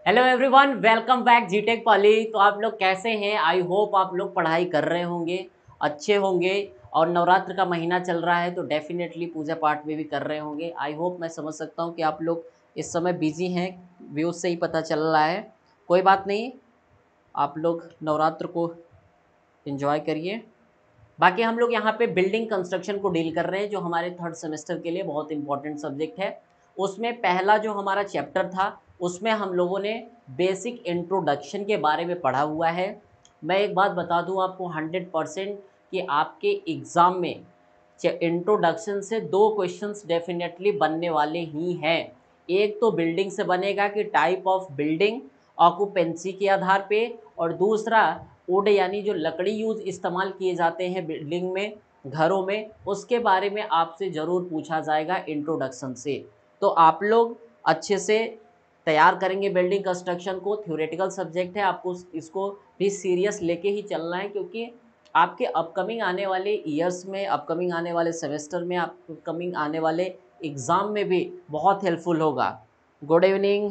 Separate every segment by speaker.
Speaker 1: Hello everyone, welcome back जीटेक पाली। तो आप लोग कैसे हैं? आई होप आप लोग पढ़ाई कर रहे होंगे, अच्छे होंगे। और नवरात्र का महीना चल रहा है तो डेफिनेटली पूजा पाठ में भी कर रहे होंगे। आई होप मैं समझ सकता हूं कि आप लोग इस समय बिजी हैं, व्यूज़ से ही पता चल रहा है। कोई बात नहीं, आप लोग नवरात्र को एंजॉय करिए। बाकी हम लोग यहाँ पे बिल्डिंग कंस्ट्रक्शन को डील कर रहे हैं, जो हमारे थर्ड सेमेस्टर के लिए बहुत इंपॉर्टेंट सब्जेक्ट है। उसमें पहला जो हमारा चैप्टर था, उसमें हम लोगों ने बेसिक इंट्रोडक्शन के बारे में पढ़ा हुआ है। मैं एक बात बता दूं आपको 100% कि आपके एग्ज़ाम में इंट्रोडक्शन से दो क्वेश्चंस डेफिनेटली बनने वाले ही हैं। एक तो बिल्डिंग से बनेगा कि टाइप ऑफ बिल्डिंग ऑक्यूपेंसी के आधार पे, और दूसरा वुड यानी जो लकड़ी यूज़ इस्तेमाल किए जाते हैं बिल्डिंग में, घरों में, उसके बारे में आपसे ज़रूर पूछा जाएगा इंट्रोडक्शन से। तो आप लोग अच्छे से तैयार करेंगे बिल्डिंग कंस्ट्रक्शन को। थ्योरेटिकल सब्जेक्ट है, आपको इसको भी सीरियस लेके ही चलना है, क्योंकि आपके अपकमिंग आने वाले ईयर्स में, अपकमिंग आने वाले सेमेस्टर में, अपकमिंग आने वाले एग्ज़ाम में भी बहुत हेल्पफुल होगा। Good evening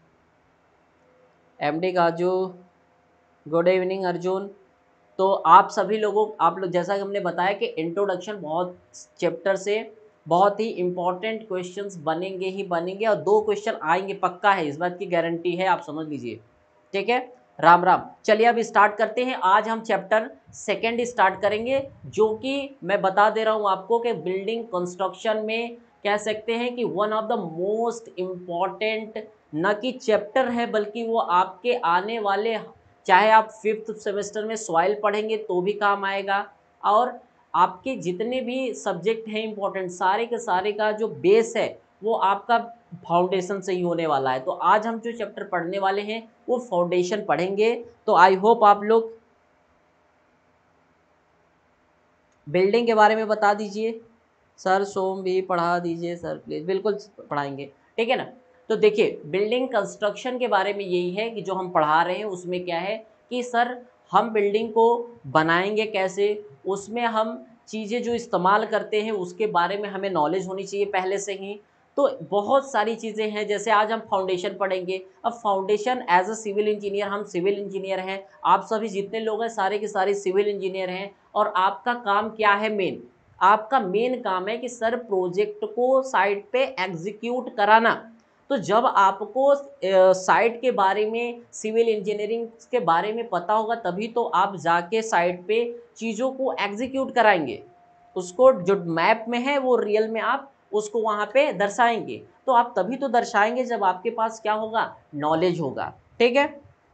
Speaker 1: MD Kaju, good evening Arjun. तो आप लोग जैसा कि हमने बताया कि इंट्रोडक्शन बहुत चैप्टर से बहुत ही इम्पोर्टेंट क्वेश्चंस बनेंगे ही बनेंगे, और दो क्वेश्चन आएंगे पक्का है, इस बात की गारंटी है, आप समझ लीजिए। ठीक है, राम राम। चलिए अब स्टार्ट करते हैं। आज हम चैप्टर सेकंड स्टार्ट करेंगे, जो कि मैं बता दे रहा हूँ आपको कि बिल्डिंग कंस्ट्रक्शन में कह सकते हैं कि one of the most important न कि चैप्टर है, बल्कि वो आपके आने वाले, चाहे आप फिफ्थ सेमेस्टर में सॉइल पढ़ेंगे तो भी काम आएगा, और आपके जितने भी सब्जेक्ट हैं इंपॉर्टेंट, सारे के सारे का जो बेस है वो आपका फाउंडेशन से ही होने वाला है। तो आज हम जो चैप्टर पढ़ने वाले हैं वो फाउंडेशन पढ़ेंगे। तो आई होप आप लोग बिल्डिंग के बारे में बता दीजिए। सर सोम भी पढ़ा दीजिए सर प्लीज़। बिल्कुल पढ़ाएंगे, ठीक है ना। तो देखिए, बिल्डिंग कंस्ट्रक्शन के बारे में यही है कि जो हम पढ़ा रहे हैं उसमें क्या है कि सर हम बिल्डिंग को बनाएंगे कैसे, उसमें हम चीज़ें जो इस्तेमाल करते हैं उसके बारे में हमें नॉलेज होनी चाहिए पहले से ही। तो बहुत सारी चीज़ें हैं, जैसे आज हम फाउंडेशन पढ़ेंगे। अब foundation as a civil engineer, हम सिविल इंजीनियर हैं, आप सभी जितने लोग हैं सारे के सारे सिविल इंजीनियर हैं, और आपका काम क्या है? मेन आपका मेन काम है कि सर प्रोजेक्ट को साइट पे एग्जीक्यूट कराना। तो जब आपको साइट के बारे में, सिविल इंजीनियरिंग के बारे में पता होगा, तभी तो आप जाके साइट पे चीज़ों को एग्जीक्यूट कराएंगे। उसको जो मैप में है वो रियल में आप उसको वहाँ पे दर्शाएंगे। तो आप तभी तो दर्शाएंगे जब आपके पास क्या होगा? नॉलेज होगा। ठीक है,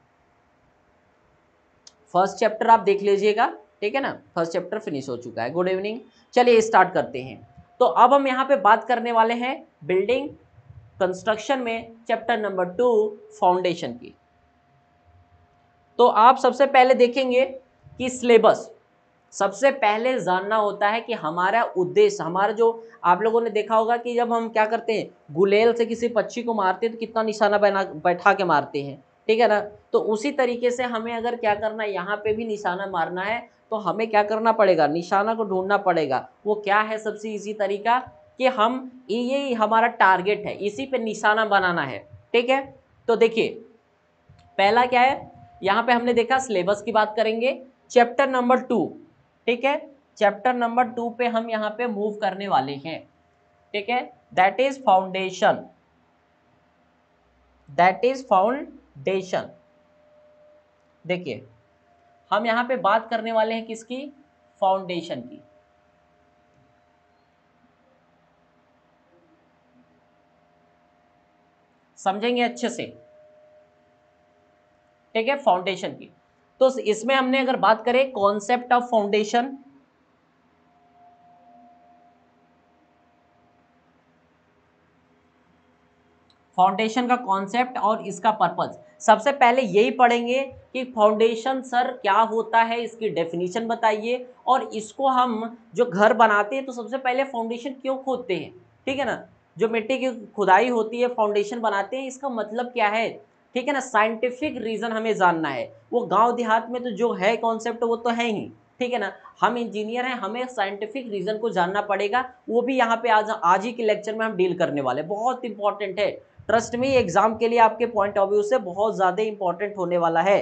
Speaker 1: फर्स्ट चैप्टर आप देख लीजिएगा, ठीक है ना। फर्स्ट चैप्टर फिनिश हो चुका है। Good evening. चलिए स्टार्ट करते हैं। तो अब हम यहाँ पे बात करने वाले हैं बिल्डिंग कंस्ट्रक्शन में चैप्टर नंबर 2 फाउंडेशन की। तो आप सबसे पहले देखेंगे कि सिलेबस, सबसे पहले जानना होता है कि हमारा उद्देश्य, हमारा जो, आप लोगों ने देखा होगा कि जब हम क्या करते हैं, गुलेल से किसी पक्षी को मारते हैं तो कितना निशाना बना बैठा के मारते हैं, ठीक है ना। तो उसी तरीके से हमें अगर क्या करना है, यहाँ पे भी निशाना मारना है, तो हमें क्या करना पड़ेगा? निशाना को ढूंढना पड़ेगा। वो क्या है? सबसे इजी तरीका कि हम ये हमारा टारगेट है, इसी पे निशाना बनाना है। ठीक है, तो देखिए पहला क्या है, यहाँ पे हमने देखा सिलेबस की बात करेंगे। चैप्टर नंबर 2, ठीक है, चैप्टर नंबर 2 पे हम यहाँ पे मूव करने वाले हैं। ठीक है, that is foundation, that is foundation. देखिए हम यहाँ पे बात करने वाले हैं किसकी? फाउंडेशन की। समझेंगे अच्छे से, ठीक है, फाउंडेशन की। तो इसमें हमने अगर बात करें कॉन्सेप्ट ऑफ फाउंडेशन, फाउंडेशन का कॉन्सेप्ट और इसका पर्पस, सबसे पहले यही पढ़ेंगे कि फाउंडेशन सर क्या होता है, इसकी डेफिनेशन बताइए, और इसको हम जो घर बनाते हैं तो सबसे पहले फाउंडेशन क्यों खोदते हैं, ठीक है ना। जो मिट्टी की खुदाई होती है, फाउंडेशन बनाते हैं, इसका मतलब क्या है, ठीक है ना। साइंटिफिक रीजन हमें जानना है। वो गांव देहात में तो जो है कॉन्सेप्ट वो तो है ही, ठीक है ना। हम इंजीनियर हैं, हमें साइंटिफिक रीजन को जानना पड़ेगा। वो भी यहाँ पे आज ही के लेक्चर में हम डील करने वाले, बहुत इंपॉर्टेंट है। ट्रस्ट मी, एग्जाम के लिए आपके पॉइंट ऑफ व्यू से बहुत ज्यादा इंपॉर्टेंट होने वाला है।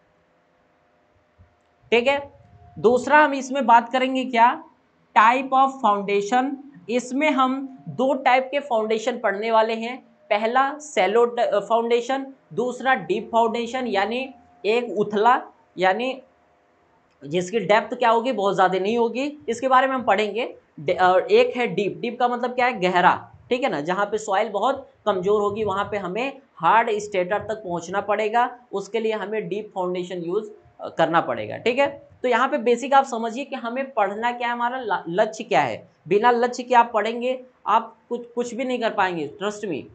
Speaker 1: ठीक है, दूसरा हम इसमें बात करेंगे क्या, टाइप ऑफ फाउंडेशन। इसमें हम दो टाइप के फाउंडेशन पढ़ने वाले हैं, पहला सैलो फाउंडेशन, दूसरा डीप फाउंडेशन, यानी एक उथला, यानी जिसकी डेप्थ क्या होगी, बहुत ज़्यादा नहीं होगी, इसके बारे में हम पढ़ेंगे। एक है डीप, डीप का मतलब क्या है, गहरा, ठीक है ना, जहाँ पे सॉइल बहुत कमज़ोर होगी वहाँ पे हमें हार्ड स्टेटर तक पहुँचना पड़ेगा, उसके लिए हमें डीप फाउंडेशन यूज़ करना पड़ेगा। ठीक है, तो यहाँ पे बेसिक आप समझिए कि हमें पढ़ना क्या है, हमारा लक्ष्य क्या है। बिना लक्ष्य के आप पढ़ेंगे आप कुछ भी नहीं कर पाएंगे, ट्रस्ट मी।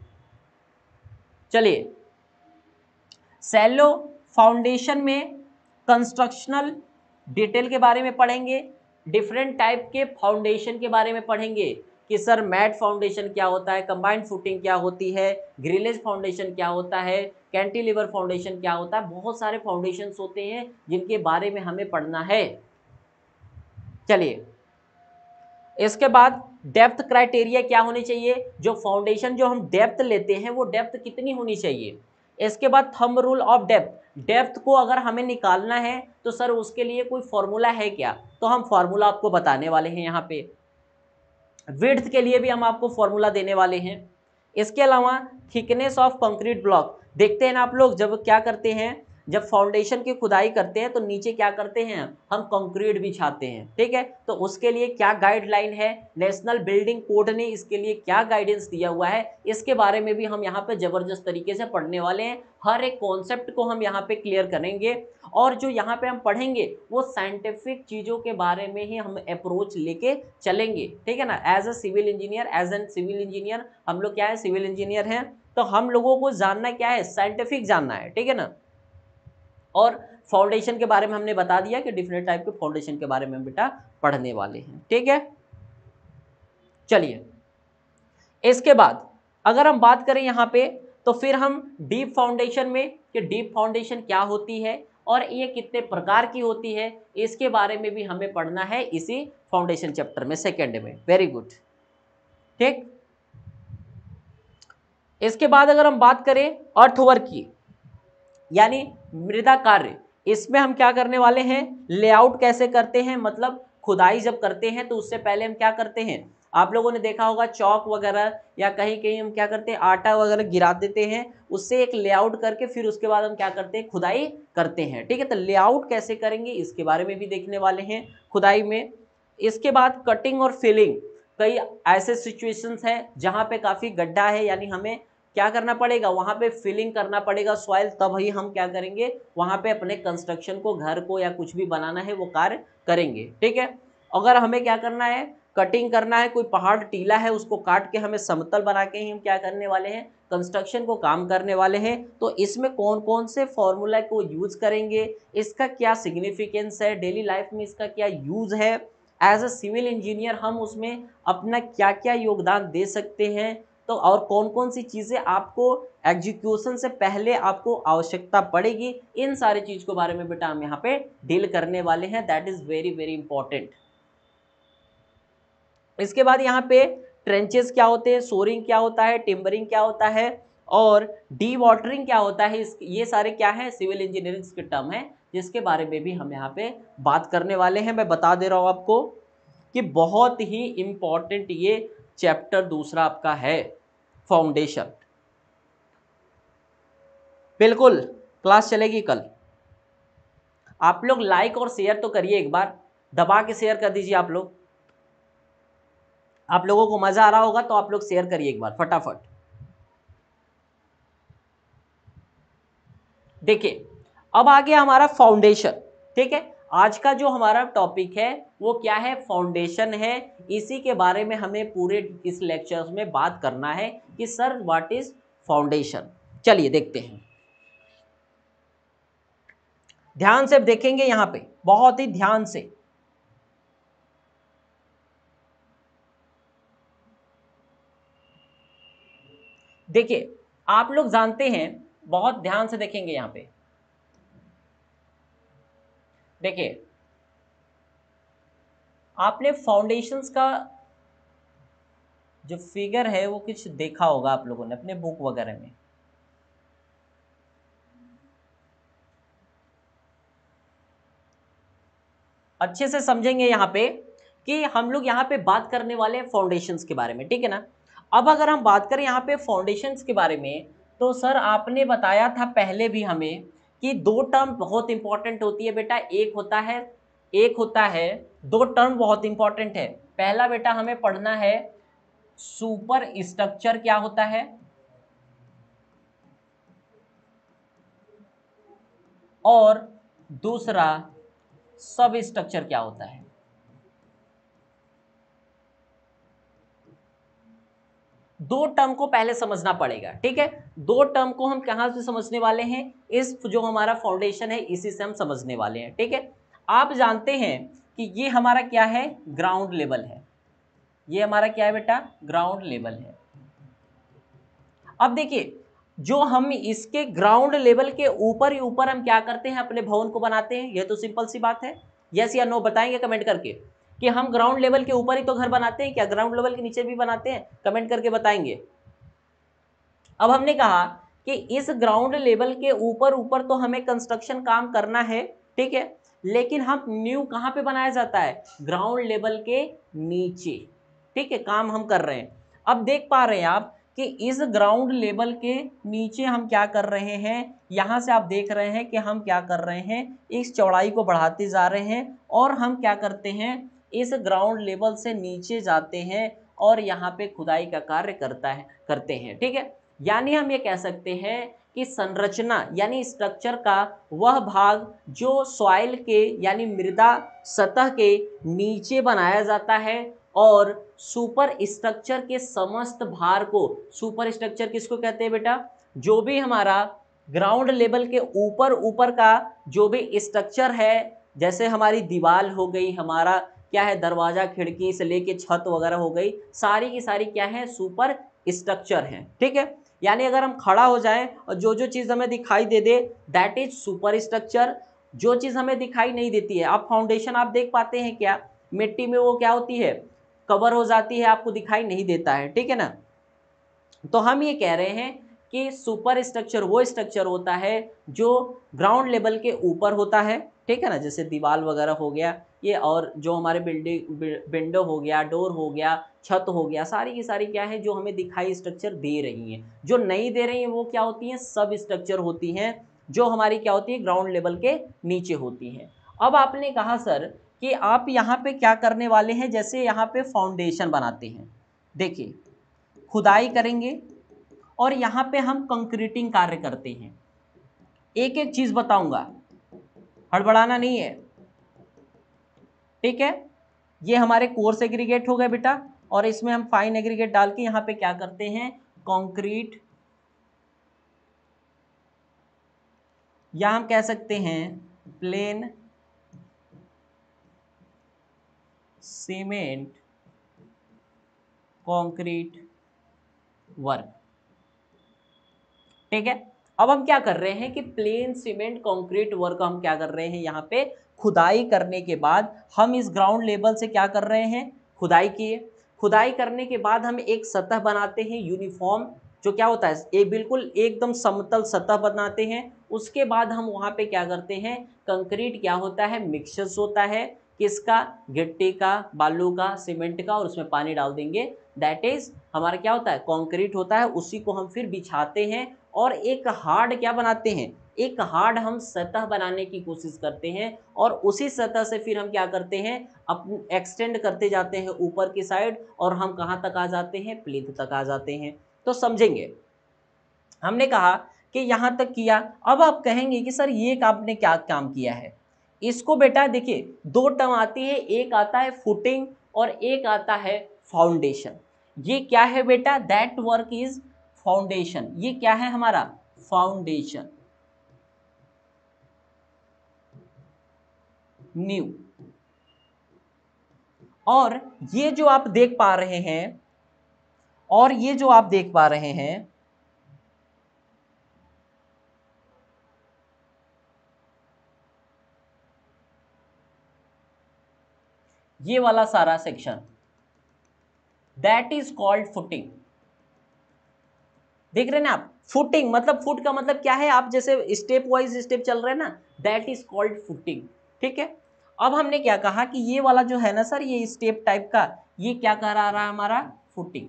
Speaker 1: चलिए, सैलो फाउंडेशन में कंस्ट्रक्शनल डिटेल के बारे में पढ़ेंगे, डिफरेंट टाइप के फाउंडेशन के बारे में पढ़ेंगे कि सर मैट फाउंडेशन क्या होता है, कंबाइंड फुटिंग क्या होती है, ग्रिलेज फाउंडेशन क्या होता है, कैंटिलीवर फाउंडेशन क्या होता है, बहुत सारे फाउंडेशंस होते हैं जिनके बारे में हमें पढ़ना है। चलिए, इसके बाद डेप्थ क्राइटेरिया क्या होनी चाहिए, जो फाउंडेशन जो हम डेप्थ लेते हैं वो डेप्थ कितनी होनी चाहिए। इसके बाद thumb rule of depth, depth को अगर हमें निकालना है तो सर उसके लिए कोई फॉर्मूला है क्या, तो हम फॉर्मूला आपको बताने वाले हैं यहाँ पे। विड्थ के लिए भी हम आपको फॉर्मूला देने वाले हैं। इसके अलावा थिकनेस ऑफ कंक्रीट ब्लॉक, देखते हैं ना आप लोग, जब क्या करते हैं, जब फाउंडेशन की खुदाई करते हैं तो नीचे क्या करते हैं, हम कंक्रीट बिछाते हैं। ठीक है, तो उसके लिए क्या गाइडलाइन है, नेशनल बिल्डिंग कोड ने इसके लिए क्या गाइडेंस दिया हुआ है, इसके बारे में भी हम यहाँ पे जबरदस्त तरीके से पढ़ने वाले हैं। हर एक कॉन्सेप्ट को हम यहाँ पे क्लियर करेंगे, और जो यहाँ पे हम पढ़ेंगे वो साइंटिफिक चीज़ों के बारे में ही हम अप्रोच लेके चलेंगे। ठीक है ना, as a civil engineer, as an civil engineer हम लोग क्या है, सिविल इंजीनियर हैं, तो हम लोगों को जानना क्या है, साइंटिफिक जानना है। ठीक है ना, और फाउंडेशन के बारे में हमने बता दिया कि डिफरेंट टाइप के फाउंडेशन के बारे में बेटा पढ़ने वाले हैं। ठीक है, चलिए, इसके बाद अगर हम बात करें यहाँ पे, तो फिर हम डीप फाउंडेशन में कि डीप फाउंडेशन क्या होती है और ये कितने प्रकार की होती है, इसके बारे में भी हमें पढ़ना है इसी फाउंडेशन चैप्टर में, सेकेंड में। Very good. ठीक, इसके बाद अगर हम बात करें अर्थवर्क की, यानी मृदा कार्य, इसमें हम क्या करने वाले हैं, लेआउट कैसे करते हैं, मतलब खुदाई जब करते हैं तो उससे पहले हम क्या करते हैं, आप लोगों ने देखा होगा चौक वगैरह या कहीं कहीं हम क्या करते हैं, आटा वगैरह गिरा देते हैं, उससे एक लेआउट करके फिर उसके बाद हम क्या करते हैं, खुदाई करते हैं। ठीक है, तो लेआउट कैसे करेंगे इसके बारे में भी देखने वाले हैं खुदाई में। इसके बाद कटिंग और फिलिंग, कई ऐसे सिचुएशंस हैं जहाँ पे काफ़ी गड्ढा है, यानी हमें क्या करना पड़ेगा, वहाँ पे फिलिंग करना पड़ेगा सॉइल, तब ही हम क्या करेंगे, वहाँ पे अपने कंस्ट्रक्शन को, घर को या कुछ भी बनाना है वो कार्य करेंगे। ठीक है, अगर हमें क्या करना है, कटिंग करना है, कोई पहाड़ टीला है उसको काट के हमें समतल बना के ही हम क्या करने वाले हैं, कंस्ट्रक्शन को काम करने वाले हैं। तो इसमें कौन कौन से फॉर्मूला को यूज करेंगे, इसका क्या सिग्निफिकेंस है, डेली लाइफ में इसका क्या यूज है, एज अ सिविल इंजीनियर हम उसमें अपना क्या क्या योगदान दे सकते हैं, तो और कौन कौन सी चीज़ें आपको एग्जीक्यूशन से पहले आपको आवश्यकता पड़ेगी, इन सारी चीज़ के बारे में बेटा हम यहाँ पे डील करने वाले हैं। That is very very important. इसके बाद यहाँ पे ट्रेंचेस क्या होते हैं, सोरिंग क्या होता है, टिम्बरिंग क्या होता है, और डी वाटरिंग क्या होता है, ये सारे क्या है, सिविल इंजीनियरिंग के टर्म है, जिसके बारे में भी हम यहाँ पे बात करने वाले हैं। मैं बता दे रहा हूँ आपको कि बहुत ही इम्पॉर्टेंट ये चैप्टर दूसरा आपका है, फाउंडेशन। बिल्कुल, क्लास चलेगी कल। आप लोग लाइक और शेयर तो करिए, एक बार दबा के शेयर कर दीजिए। आप लोगों को मजा आ रहा होगा तो आप लोग शेयर करिए एक बार फटाफट। देखिए, अब आ गया हमारा फाउंडेशन। ठीक है, आज का जो हमारा टॉपिक है वो क्या है, फाउंडेशन है। इसी के बारे में हमें पूरे इस लेक्चर में बात करना है कि सर व्हाट इज फाउंडेशन। चलिए देखते हैं, ध्यान से देखेंगे यहां पे, बहुत ही ध्यान से। देखिए, आप लोग जानते हैं, बहुत ध्यान से देखेंगे यहां पे। देखिए, आपने फाउंडेशंस का जो फिगर है वो कुछ देखा होगा आप लोगों ने अपने बुक वगैरह में। अच्छे से समझेंगे यहाँ पे कि हम लोग यहाँ पे बात करने वाले हैं फाउंडेशंस के बारे में, ठीक है ना। अब अगर हम बात करें यहाँ पे फाउंडेशंस के बारे में, तो सर आपने बताया था पहले भी हमें कि दो टर्म बहुत इंपॉर्टेंट होती है बेटा। एक होता है दो टर्म बहुत इंपॉर्टेंट है। पहला बेटा हमें पढ़ना है सुपर स्ट्रक्चर क्या होता है, और दूसरा सब स्ट्रक्चर क्या होता है। दो टर्म को पहले समझना पड़ेगा, ठीक है। दो टर्म को हम कहां से समझने वाले हैं, इस जो हमारा फाउंडेशन है इसी से हम समझने वाले हैं, ठीक है। आप जानते हैं कि ये हमारा क्या है, ग्राउंड लेवल है। ये हमारा क्या है बेटा, ग्राउंड लेवल है। अब देखिए, जो हम इसके ग्राउंड लेवल के ऊपर ही ऊपर हम क्या करते हैं, अपने भवन को बनाते हैं। ये तो सिंपल सी बात है। यस या नो बताएंगे कमेंट करके कि हम ग्राउंड लेवल के ऊपर ही तो घर बनाते हैं, क्या ग्राउंड लेवल के नीचे भी बनाते हैं? कमेंट करके बताएंगे। अब हमने कहा कि इस ग्राउंड लेवल के ऊपर ऊपर तो हमें कंस्ट्रक्शन काम करना है, ठीक है। लेकिन हम न्यू कहां पे बनाया जाता है, ग्राउंड लेवल के नीचे, ठीक है, काम हम कर रहे हैं। अब देख पा रहे हैं आप कि इस ग्राउंड लेवल के नीचे हम क्या कर रहे हैं, यहां से आप देख रहे हैं कि हम क्या कर रहे हैं, इस चौड़ाई को बढ़ाते जा रहे हैं और हम क्या करते हैं, इस ग्राउंड लेवल से नीचे जाते हैं और यहाँ पे खुदाई का कार्य करते हैं, ठीक है। यानी हम ये कह सकते हैं कि संरचना यानी स्ट्रक्चर का वह भाग जो सॉइल के यानी मृदा सतह के नीचे बनाया जाता है, और सुपर स्ट्रक्चर के समस्त भार को, सुपर स्ट्रक्चर किसको कहते हैं बेटा, जो भी हमारा ग्राउंड लेवल के ऊपर ऊपर का जो भी स्ट्रक्चर है, जैसे हमारी दीवार हो गई, हमारा क्या है, दरवाजा खिड़की से लेके छत वगैरह हो गई, सारी की सारी क्या है, सुपर स्ट्रक्चर है, ठीक है। यानी अगर हम खड़ा हो जाएं और जो जो चीज़ हमें दिखाई दे दे, दैट इज सुपर स्ट्रक्चर। जो चीज़ हमें दिखाई नहीं देती है, आप फाउंडेशन आप देख पाते हैं क्या, मिट्टी में वो क्या होती है, कवर हो जाती है, आपको दिखाई नहीं देता है, ठीक है ना। तो हम ये कह रहे हैं कि सुपर स्ट्रक्चर वो स्ट्रक्चर होता है जो ग्राउंड लेवल के ऊपर होता है, ठीक है ना, जैसे दीवार वगैरह हो गया ये, और जो हमारे बिल्डिंग विंडो हो गया, डोर हो गया, छत हो गया, सारी की सारी क्या है जो हमें दिखाई स्ट्रक्चर दे रही हैं। जो नहीं दे रही हैं वो क्या होती हैं, सब स्ट्रक्चर होती हैं, जो हमारी क्या होती है, ग्राउंड लेवल के नीचे होती हैं। अब आपने कहा सर कि आप यहाँ पे क्या करने वाले हैं, जैसे यहाँ पे फाउंडेशन बनाते हैं, देखिए खुदाई करेंगे और यहाँ पे हम कंक्रीटिंग कार्य करते हैं। एक एक चीज बताऊंगा, हड़बड़ाना नहीं है, ठीक है। ये हमारे कोर्स एग्रीगेट हो गए बेटा, और इसमें हम फाइन एग्रीगेट डाल के यहाँ पे क्या करते हैं, कंक्रीट, या हम कह सकते हैं प्लेन सीमेंट कंक्रीट वर्क, ठीक है। अब हम क्या कर रहे हैं कि प्लेन सीमेंट कंक्रीट वर्क हम क्या कर रहे हैं, यहाँ पे खुदाई करने के बाद हम इस ग्राउंड लेवल से क्या कर रहे हैं, खुदाई किए। खुदाई करने के बाद हम एक सतह बनाते हैं यूनिफॉर्म, जो क्या होता है, एक बिल्कुल एकदम समतल सतह बनाते हैं। उसके बाद हम वहाँ पे क्या करते हैं, कंक्रीट क्या होता है, मिक्सचर्स होता है, किसका, गिट्टी का, बालू का, सीमेंट का, और उसमें पानी डाल देंगे, दैट इज हमारा क्या होता है, कंक्रीट होता है। उसी को हम फिर बिछाते हैं और एक हार्ड क्या बनाते हैं, एक हार्ड हम सतह बनाने की कोशिश करते हैं, और उसी सतह से फिर हम क्या करते हैं, अपन एक्सटेंड करते जाते हैं ऊपर की साइड, और हम कहाँ तक आ जाते हैं, प्लिंथ तक आ जाते हैं। तो समझेंगे, हमने कहा कि यहाँ तक किया। अब आप कहेंगे कि सर ये आपने क्या काम किया है, इसको बेटा देखिए दो टर्म आती है, एक आता है फुटिंग और एक आता है फाउंडेशन। ये क्या है बेटा, दैट वर्क इज फाउंडेशन। ये क्या है हमारा, फाउंडेशन, न्यू। और ये जो आप देख पा रहे हैं, और ये जो आप देख पा रहे हैं, ये वाला सारा section, that is called footing. देख रहे हैं ना आप, फुटिंग मतलब फुट का मतलब क्या है, आप जैसे स्टेप वाइज स्टेप चल रहे हैं ना, दैट इज कॉल्ड फुटिंग। ठीक है, अब हमने क्या कहा कि ये वाला जो है ना सर, ये स्टेप टाइप का, ये क्या करा रहा है हमारा, फुटिंग।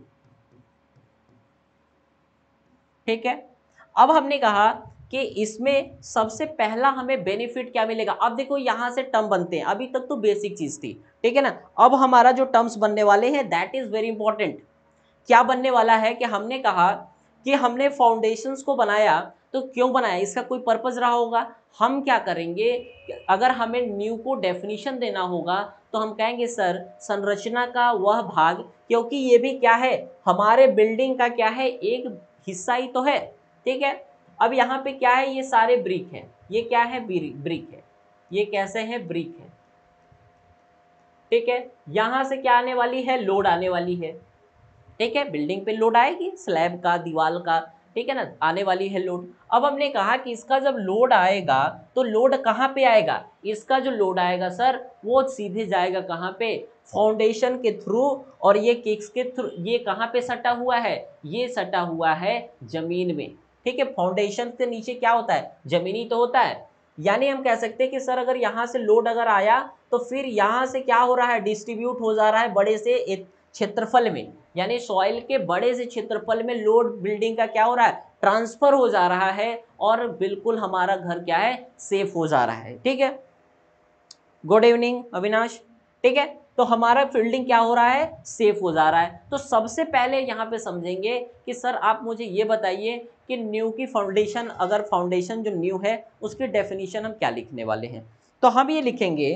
Speaker 1: ठीक है, अब हमने कहा कि इसमें सबसे पहला हमें बेनिफिट क्या मिलेगा। अब देखो यहां से टर्म बनते हैं, अभी तक तो बेसिक चीज थी, ठीक है ना। अब हमारा जो टर्म्स बनने वाले हैं दैट इज वेरी इंपॉर्टेंट। क्या बनने वाला है कि हमने कहा कि हमने फाउंडेशंस को बनाया, तो क्यों बनाया, इसका कोई पर्पस रहा होगा। हम क्या करेंगे, अगर हमें न्यू को डेफिनेशन देना होगा तो हम कहेंगे सर संरचना का वह भाग, क्योंकि ये भी क्या है, हमारे बिल्डिंग का क्या है, एक हिस्सा ही तो है। ठीक है, अब यहाँ पे क्या है, ये सारे ब्रिक है, ये क्या है, ब्रिक है, ये कैसे है, ब्रिक है। ठीक है, यहां से क्या आने वाली है, लोड आने वाली है। ठीक है, बिल्डिंग पे लोड आएगी, स्लैब का, दीवार का, ठीक है ना, आने वाली है लोड। अब हमने कहा कि इसका जब लोड आएगा तो लोड कहाँ पे आएगा, इसका जो लोड आएगा सर वो सीधे जाएगा कहाँ पे, फाउंडेशन के थ्रू। और ये किक्स के थ्रू, ये कहाँ पे सटा हुआ है, ये सटा हुआ है जमीन में। ठीक है, फाउंडेशन से नीचे क्या होता है, जमीनी तो होता है। यानी हम कह सकते हैं कि सर अगर यहाँ से लोड अगर आया तो फिर यहाँ से क्या हो रहा है, डिस्ट्रीब्यूट हो जा रहा है बड़े से क्षेत्रफल में, यानी सॉइल के बड़े से क्षेत्रफल में लोड बिल्डिंग का क्या हो रहा है, ट्रांसफर हो जा रहा है, और बिल्कुल हमारा घर क्या है, सेफ हो जा रहा है। ठीक है, गुड इवनिंग अविनाश। ठीक है, तो हमारा फील्डिंग क्या हो रहा है, सेफ हो जा रहा है। तो सबसे पहले यहाँ पे समझेंगे कि सर आप मुझे ये बताइए कि न्यू की फाउंडेशन, अगर फाउंडेशन जो न्यू है उसकी डेफिनेशन हम क्या लिखने वाले हैं। तो हम ये लिखेंगे,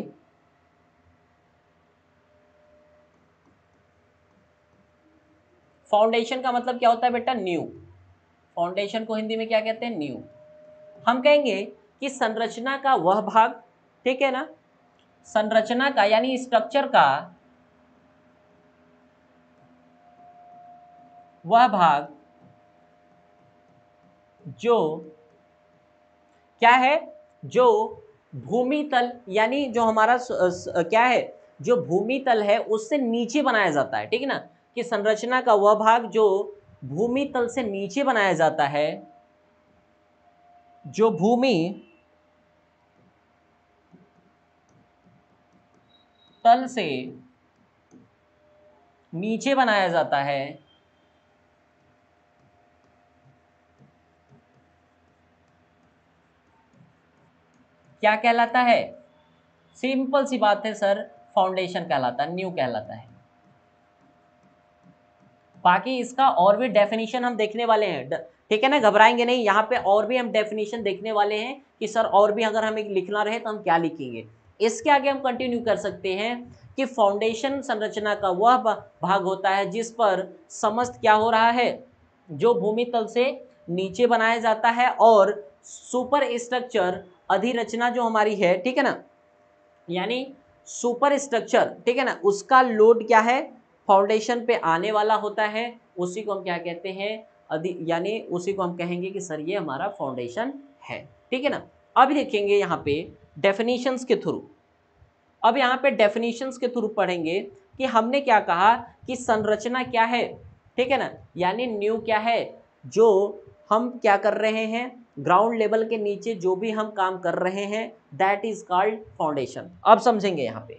Speaker 1: फाउंडेशन का मतलब क्या होता है बेटा, न्यू। फाउंडेशन को हिंदी में क्या कहते हैं, न्यू। हम कहेंगे कि संरचना का वह भाग, ठीक है ना, संरचना का यानी स्ट्रक्चर का वह भाग जो क्या है, जो भूमि तल, यानी जो हमारा क्या है, जो भूमि तल है उससे नीचे बनाया जाता है। ठीक है ना, कि संरचना का वह भाग जो भूमि तल से नीचे बनाया जाता है, जो भूमि तल से नीचे बनाया जाता है, क्या कहलाता है, सिंपल सी बात है सर, फाउंडेशन कहलाता है, न्यू कहलाता है। बाकी इसका और भी डेफिनेशन हम देखने वाले हैं, ठीक है ना, घबराएंगे नहीं, यहाँ पे और भी हम डेफिनेशन देखने वाले हैं कि सर और भी अगर हमें लिखना रहे तो हम क्या लिखेंगे। इसके आगे हम कंटिन्यू कर सकते हैं कि फाउंडेशन संरचना का वह भाग होता है जिस पर समस्त क्या हो रहा है, जो भूमि तल से नीचे बनाया जाता है, और सुपर स्ट्रक्चर अधिरचना जो हमारी है, ठीक है ना, यानी सुपर स्ट्रक्चर, ठीक है ना, उसका लोड क्या है, फाउंडेशन पे आने वाला होता है, उसी को हम क्या कहते हैं, यानी उसी को हम कहेंगे कि सर ये हमारा फाउंडेशन है। ठीक है ना, अब देखेंगे यहाँ पे डेफिनेशंस के थ्रू, अब यहाँ पे डेफिनेशंस के थ्रू पढ़ेंगे कि हमने क्या कहा कि संरचना क्या है, ठीक है ना, यानी न्यू क्या है, जो हम क्या कर रहे हैं, ग्राउंड लेवल के नीचे जो भी हम काम कर रहे हैं दैट इज कॉल्ड फाउंडेशन। अब समझेंगे यहाँ पे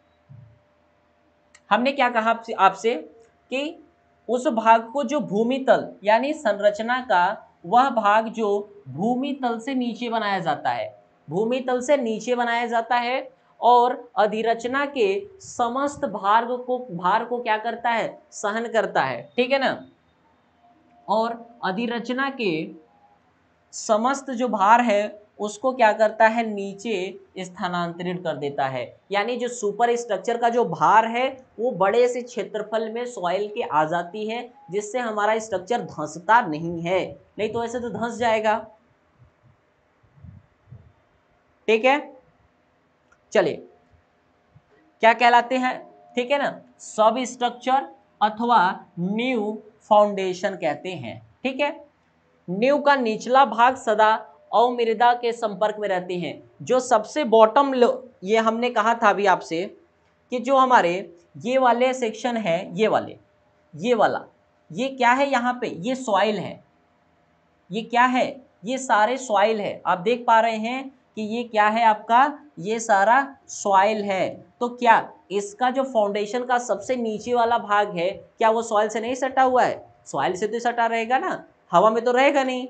Speaker 1: हमने क्या कहा आपसे कि उस भाग को जो भूमि तल, यानी संरचना का वह भाग जो भूमि तल से नीचे बनाया जाता है, भूमि तल से नीचे बनाया जाता है, और अधिरचना के समस्त भार को क्या करता है, सहन करता है। ठीक है ना, और अधिरचना के समस्त जो भार है उसको क्या करता है, नीचे स्थानांतरित कर देता है। यानी जो सुपर स्ट्रक्चर का जो भार है वो बड़े से क्षेत्रफल में सॉइल के आ जाती है, जिससे हमारा स्ट्रक्चर धंसता नहीं है, नहीं तो ऐसे तो धंस जाएगा। ठीक है, चलिए क्या कहलाते हैं, ठीक है ना, सब स्ट्रक्चर अथवा न्यू फाउंडेशन कहते हैं। ठीक है, नींव का निचला भाग सदा अवमृदा के संपर्क में रहते हैं, जो सबसे बॉटम, ये हमने कहा था अभी आपसे कि जो हमारे ये वाले सेक्शन है, ये वाले ये वाला, ये क्या है यहाँ पे, ये सॉइल है, ये क्या है, ये सारे सॉइल है। आप देख पा रहे हैं कि ये क्या है आपका, ये सारा सॉइल है। तो क्या इसका जो फाउंडेशन का सबसे नीचे वाला भाग है, क्या वो सॉइल से नहीं सटा हुआ है? सॉइल से तो सटा रहेगा ना, हवा में तो रहेगा नहीं।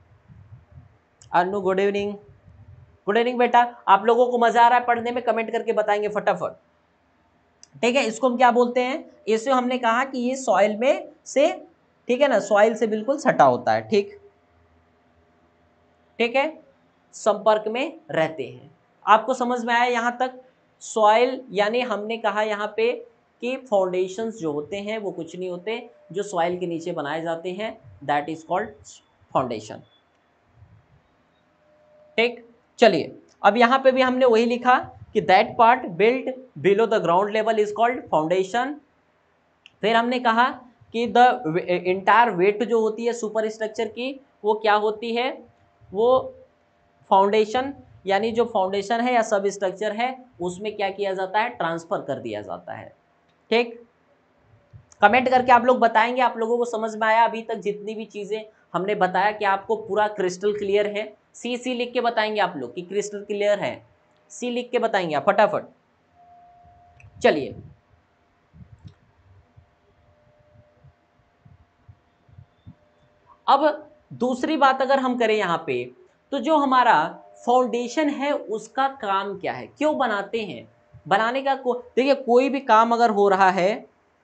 Speaker 1: Anu good evening. Good evening बेटा, आप लोगों को मजा आ रहा है पढ़ने में? कमेंट करके बताएंगे फटाफट। ठीक है, इसको हम क्या बोलते हैं? इसे हमने कहा कि ये सॉइल में से, ठीक है ना, सॉइल से बिल्कुल सटा होता है। ठीक, ठीक है, संपर्क में रहते हैं। आपको समझ में आया यहां तक? सॉइल यानी हमने कहा यहां पे कि फाउंडेशंस जो होते हैं वो कुछ नहीं होते, जो सॉइल के नीचे बनाए जाते हैं, दैट इज कॉल्ड फाउंडेशन। ठीक, चलिए अब यहां पे भी हमने वही लिखा कि that part built below the ground level is called foundation. फिर हमने कहा कि द इंटायर वेट जो होती है सुपर स्ट्रक्चर की, वो क्या होती है? वो फाउंडेशन, यानी जो फाउंडेशन है या सब स्ट्रक्चर है उसमें क्या किया जाता है? ट्रांसफर कर दिया जाता है। ठीक, कमेंट करके आप लोग बताएंगे आप लोगों को समझ में आया अभी तक जितनी भी चीजें हमने बताया, कि आपको पूरा क्रिस्टल क्लियर है? सी लिख के बताएंगे आप लोग कि क्रिस्टल क्लियर है, सी लिख के बताएंगे आप फटाफट। चलिए अब दूसरी बात अगर हम करें यहाँ पे, तो जो हमारा फाउंडेशन है उसका काम क्या है, क्यों बनाते हैं? बनाने का देखिए, कोई भी काम अगर हो रहा है,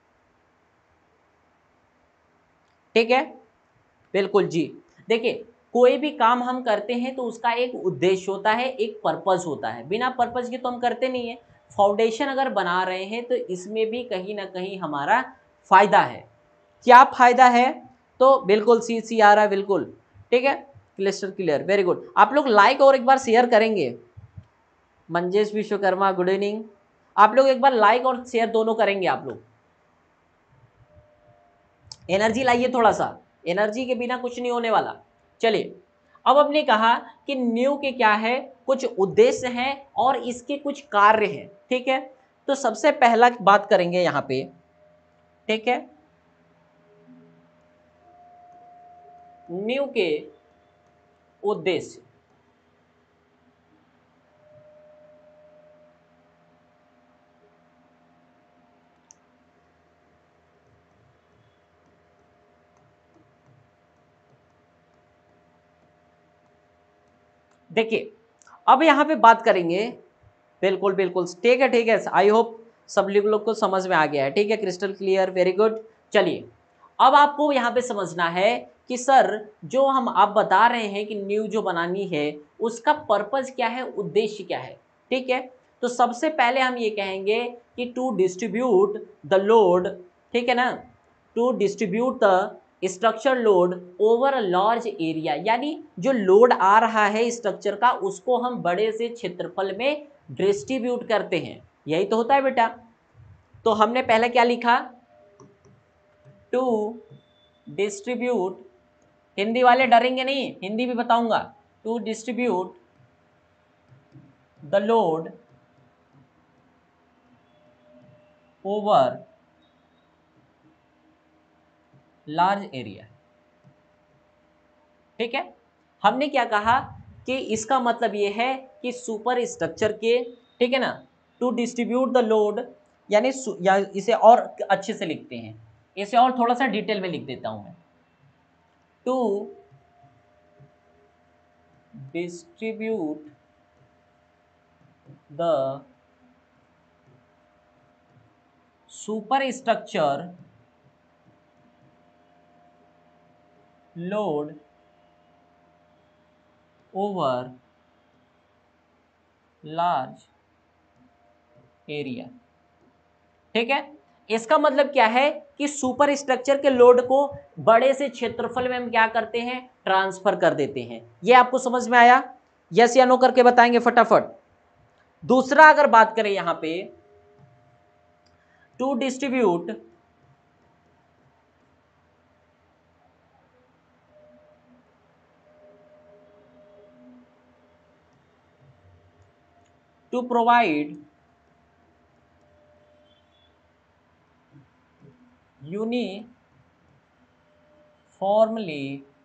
Speaker 1: ठीक है, बिल्कुल जी, देखिए कोई भी काम हम करते हैं तो उसका एक उद्देश्य होता है, एक पर्पस होता है, बिना पर्पस के तो हम करते नहीं है। फाउंडेशन अगर बना रहे हैं तो इसमें भी कहीं ना कहीं हमारा फायदा है। क्या फायदा है? तो बिल्कुल सी आ रहा है, बिल्कुल ठीक है, क्लिस्टर क्लियर, वेरी गुड। आप लोग लाइक और एक बार शेयर करेंगे? Manjesh Vishwakarma good evening. आप लोग एक बार लाइक और शेयर दोनों करेंगे आप लोग? एनर्जी लाइए थोड़ा सा, एनर्जी के बिना कुछ नहीं होने वाला। चलिए अब हमने कहा कि न्यू के क्या है, कुछ उद्देश्य हैं और इसके कुछ कार्य हैं। ठीक है, तो सबसे पहला बात करेंगे यहां पे, ठीक है, न्यू के उद्देश्य। देखिए अब यहां पे बात करेंगे, बिल्कुल बिल्कुल ठीक है, ठीक है, आई होप सब लोग को समझ में आ गया है। ठीक है, क्रिस्टल क्लियर, वेरी गुड। चलिए अब आपको यहाँ पे समझना है कि सर जो हम आप बता रहे हैं कि न्यू जो बनानी है उसका पर्पस क्या है, उद्देश्य क्या है? ठीक है, तो सबसे पहले हम ये कहेंगे कि टू डिस्ट्रीब्यूट द लोड, ठीक है ना, to distribute the structure load over a large area, यानी जो लोड आ रहा है स्ट्रक्चर का उसको हम बड़े से क्षेत्रफल में डिस्ट्रीब्यूट करते हैं। यही तो होता है बेटा। तो हमने पहले क्या लिखा? टू डिस्ट्रीब्यूट, हिंदी वाले डरेंगे नहीं, हिंदी भी बताऊंगा। To distribute the load over large area. ठीक है, हमने क्या कहा कि इसका मतलब ये है कि सुपर स्ट्रक्चर के, ठीक है ना, टू डिस्ट्रीब्यूट द लोड, यानी या इसे और अच्छे से लिखते हैं, इसे और थोड़ा सा डिटेल में लिख देता हूं मैं। To distribute the super structure load over large area. ठीक है, इसका मतलब क्या है कि सुपर स्ट्रक्चर के लोड को बड़े से क्षेत्रफल में हम क्या करते हैं? ट्रांसफर कर देते हैं। ये आपको समझ में आया? यस या नो करके बताएंगे फटाफट। दूसरा अगर बात करें यहां पे, to distribute to provide uniformly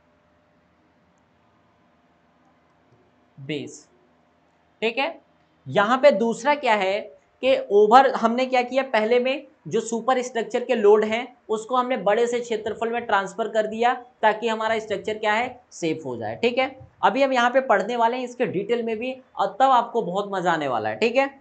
Speaker 1: base. ठीक है, यहां पे दूसरा क्या है कि ओवर हमने क्या किया, पहले में जो सुपर स्ट्रक्चर के लोड हैं उसको हमने बड़े से क्षेत्रफल में ट्रांसफर कर दिया ताकि हमारा स्ट्रक्चर क्या है, सेफ हो जाए। ठीक है, अभी हम यहाँ पे पढ़ने वाले हैं इसके डिटेल में भी और तब आपको बहुत मजा आने वाला है। ठीक है,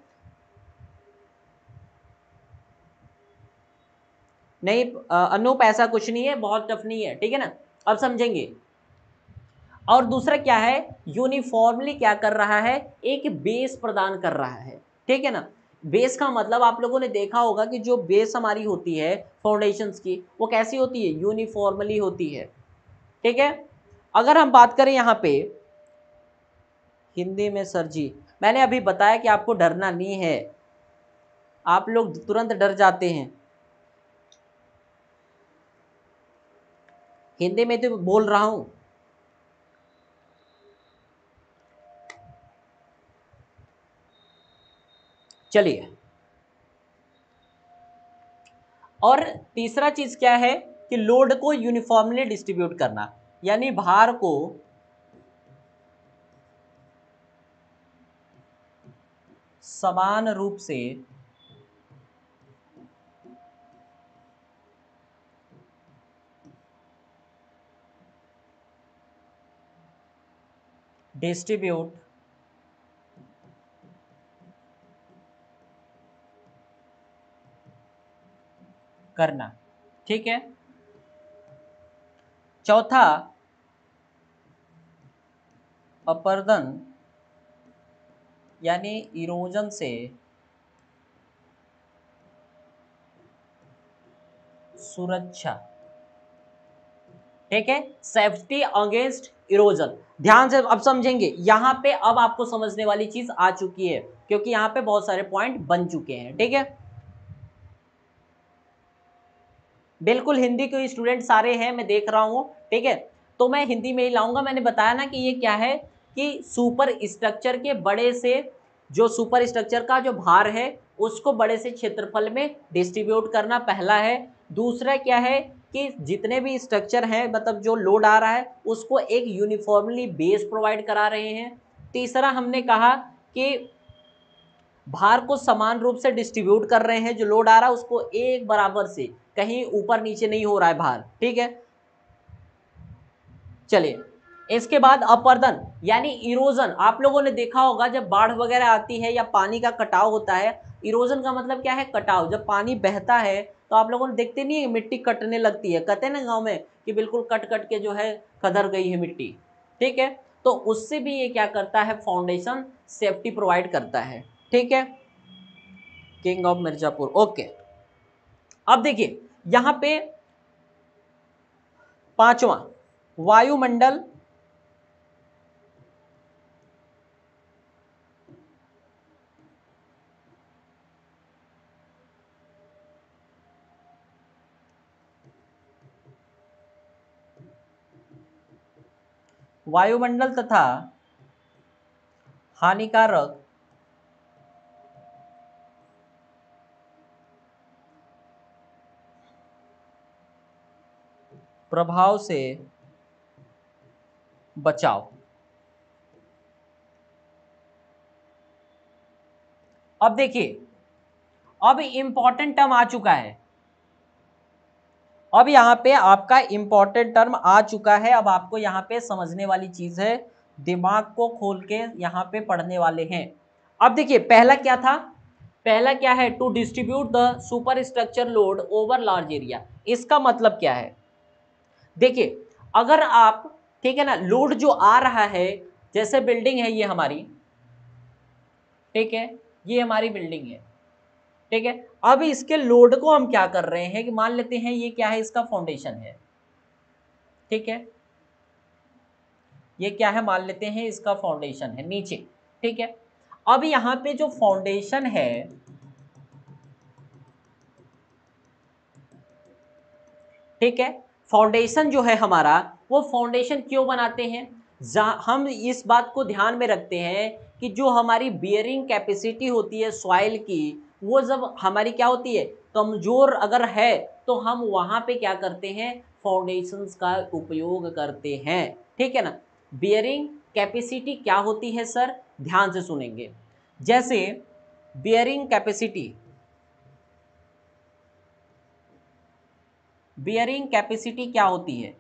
Speaker 1: नहीं अनूप ऐसा कुछ नहीं है, बहुत टफ नहीं है। ठीक है ना, अब समझेंगे। और दूसरा क्या है, यूनिफॉर्मली क्या कर रहा है, एक बेस प्रदान कर रहा है। ठीक है ना, बेस का मतलब आप लोगों ने देखा होगा कि जो बेस हमारी होती है फाउंडेशंस की, वो कैसी होती है, यूनिफॉर्मली होती है। ठीक है, अगर हम बात करें यहाँ पे हिंदी में, सर जी मैंने अभी बताया कि आपको डरना नहीं है, आप लोग तुरंत डर जाते हैं। हिंदी में तो बोल रहा हूं। चलिए, और तीसरा चीज क्या है कि लोड को यूनिफॉर्मली डिस्ट्रीब्यूट करना, यानी भार को समान रूप से डिस्ट्रीब्यूट करना। ठीक है, चौथा अपर्दन यानी इरोजन से सुरक्षा। ठीक है, सेफ्टी अगेंस्ट इरोजन। ध्यान से अब समझेंगे, यहां पे अब आपको समझने वाली चीज आ चुकी है क्योंकि यहां पे बहुत सारे पॉइंट बन चुके हैं। ठीक है, बिल्कुल हिंदी के स्टूडेंट सारे हैं, मैं देख रहा हूं। ठीक है, तो मैं हिंदी में ही लाऊंगा। मैंने बताया ना कि ये क्या है कि सुपर स्ट्रक्चर के बड़े से, जो सुपर स्ट्रक्चर का जो भार है उसको बड़े से क्षेत्रफल में डिस्ट्रीब्यूट करना, पहला है। दूसरा क्या है कि जितने भी स्ट्रक्चर हैं, मतलब जो लोड आ रहा है उसको एक यूनिफॉर्मली बेस प्रोवाइड करा रहे हैं। तीसरा हमने कहा कि भार को समान रूप से डिस्ट्रीब्यूट कर रहे हैं, जो लोड आ रहा है उसको एक बराबर से, कहीं ऊपर नीचे नहीं हो रहा है भार। ठीक है, चलिए, इसके बाद अपर्दन यानी इरोजन। आप लोगों ने देखा होगा जब बाढ़ वगैरह आती है या पानी का कटाव होता है, इरोजन का मतलब क्या है, कटाव। जब पानी बहता है तो आप लोगों ने देखते नहीं है मिट्टी कटने लगती है, कहते हैं ना गांव में कि बिल्कुल कट कट के जो है कदर गई है मिट्टी। ठीक है, तो उससे भी ये क्या करता है, फाउंडेशन सेफ्टी प्रोवाइड करता है। ठीक है, किंग ऑफ मिर्जापुर। ओके, अब देखिए यहां पे पांचवा, वायुमंडल वायुमंडल तथा हानिकारक प्रभाव से बचाव। अब देखिए, अब इंपॉर्टेंट टर्म आ चुका है। अब यहां पे आपका इंपॉर्टेंट टर्म आ चुका है। अब आपको यहां पे समझने वाली चीज है, दिमाग को खोल के यहां पे पढ़ने वाले हैं। अब देखिए पहला क्या था, पहला क्या है, to distribute the super structure load over large area. इसका मतलब क्या है, देखिए अगर आप, ठीक है ना, लोड जो आ रहा है, जैसे बिल्डिंग है ये हमारी, ठीक है, ये हमारी बिल्डिंग है। ठीक है, अब इसके लोड को हम क्या कर रहे हैं कि मान लेते हैं ये क्या है, इसका फाउंडेशन है। ठीक है, ये क्या है, मान लेते हैं इसका फाउंडेशन है नीचे। ठीक है, अब यहां पे जो फाउंडेशन है, ठीक है, फाउंडेशन जो है हमारा, वो फाउंडेशन क्यों बनाते हैं, हम इस बात को ध्यान में रखते हैं कि जो हमारी बियरिंग कैपेसिटी होती है सॉइल की, वो जब हमारी क्या होती है, कमजोर अगर है तो हम वहां पे क्या करते हैं, फाउंडेशंस का उपयोग करते हैं, ठीक है ना। बियरिंग कैपेसिटी क्या होती है सर, ध्यान से सुनेंगे। जैसे बियरिंग कैपेसिटी, बियरिंग कैपेसिटी क्या होती है,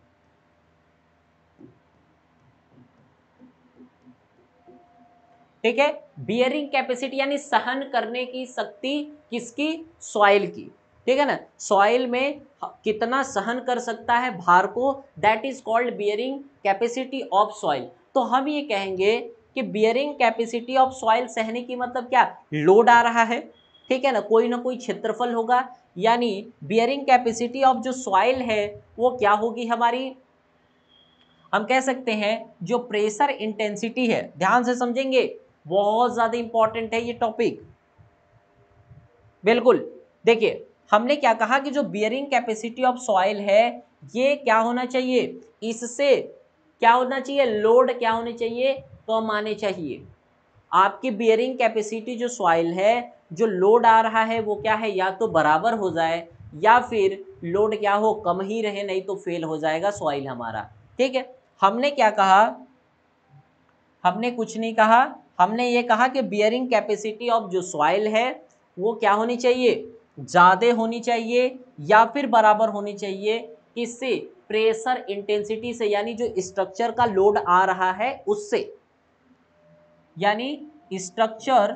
Speaker 1: ठीक है। बियरिंग कैपेसिटी यानी सहन करने की शक्ति किसकी, सॉइल की, ठीक है ना। सॉइल में कितना सहन कर सकता है भार को, that is called bearing capacity of soil. तो हम ये कहेंगे कि बियरिंग कैपेसिटी ऑफ सॉइल सहने की मतलब क्या, लोड आ रहा है, ठीक है ना कोई क्षेत्रफल होगा, यानी बियरिंग कैपेसिटी ऑफ जो सॉइल है वो क्या होगी हमारी, हम कह सकते हैं जो प्रेशर इंटेंसिटी है, ध्यान से समझेंगे, बहुत ज्यादा इंपॉर्टेंट है ये टॉपिक, बिल्कुल। देखिए हमने क्या कहा कि जो बियरिंग कैपेसिटी ऑफ सॉइल है ये क्या होना चाहिए, इससे क्या होना चाहिए, लोड क्या होने चाहिए, कम आने चाहिए। आपकी बियरिंग कैपेसिटी जो सॉइल है, जो लोड आ रहा है वो क्या है, या तो बराबर हो जाए या फिर लोड क्या हो, कम ही रहे, नहीं तो फेल हो जाएगा सॉइल हमारा, ठीक है। हमने क्या कहा, हमने कुछ नहीं कहा, हमने ये कहा कि बियरिंग कैपेसिटी ऑफ जो सॉइल है वो क्या होनी चाहिए, ज़्यादा होनी चाहिए या फिर बराबर होनी चाहिए, किससे, प्रेशर इंटेंसिटी से, यानी जो स्ट्रक्चर का लोड आ रहा है उससे, यानी स्ट्रक्चर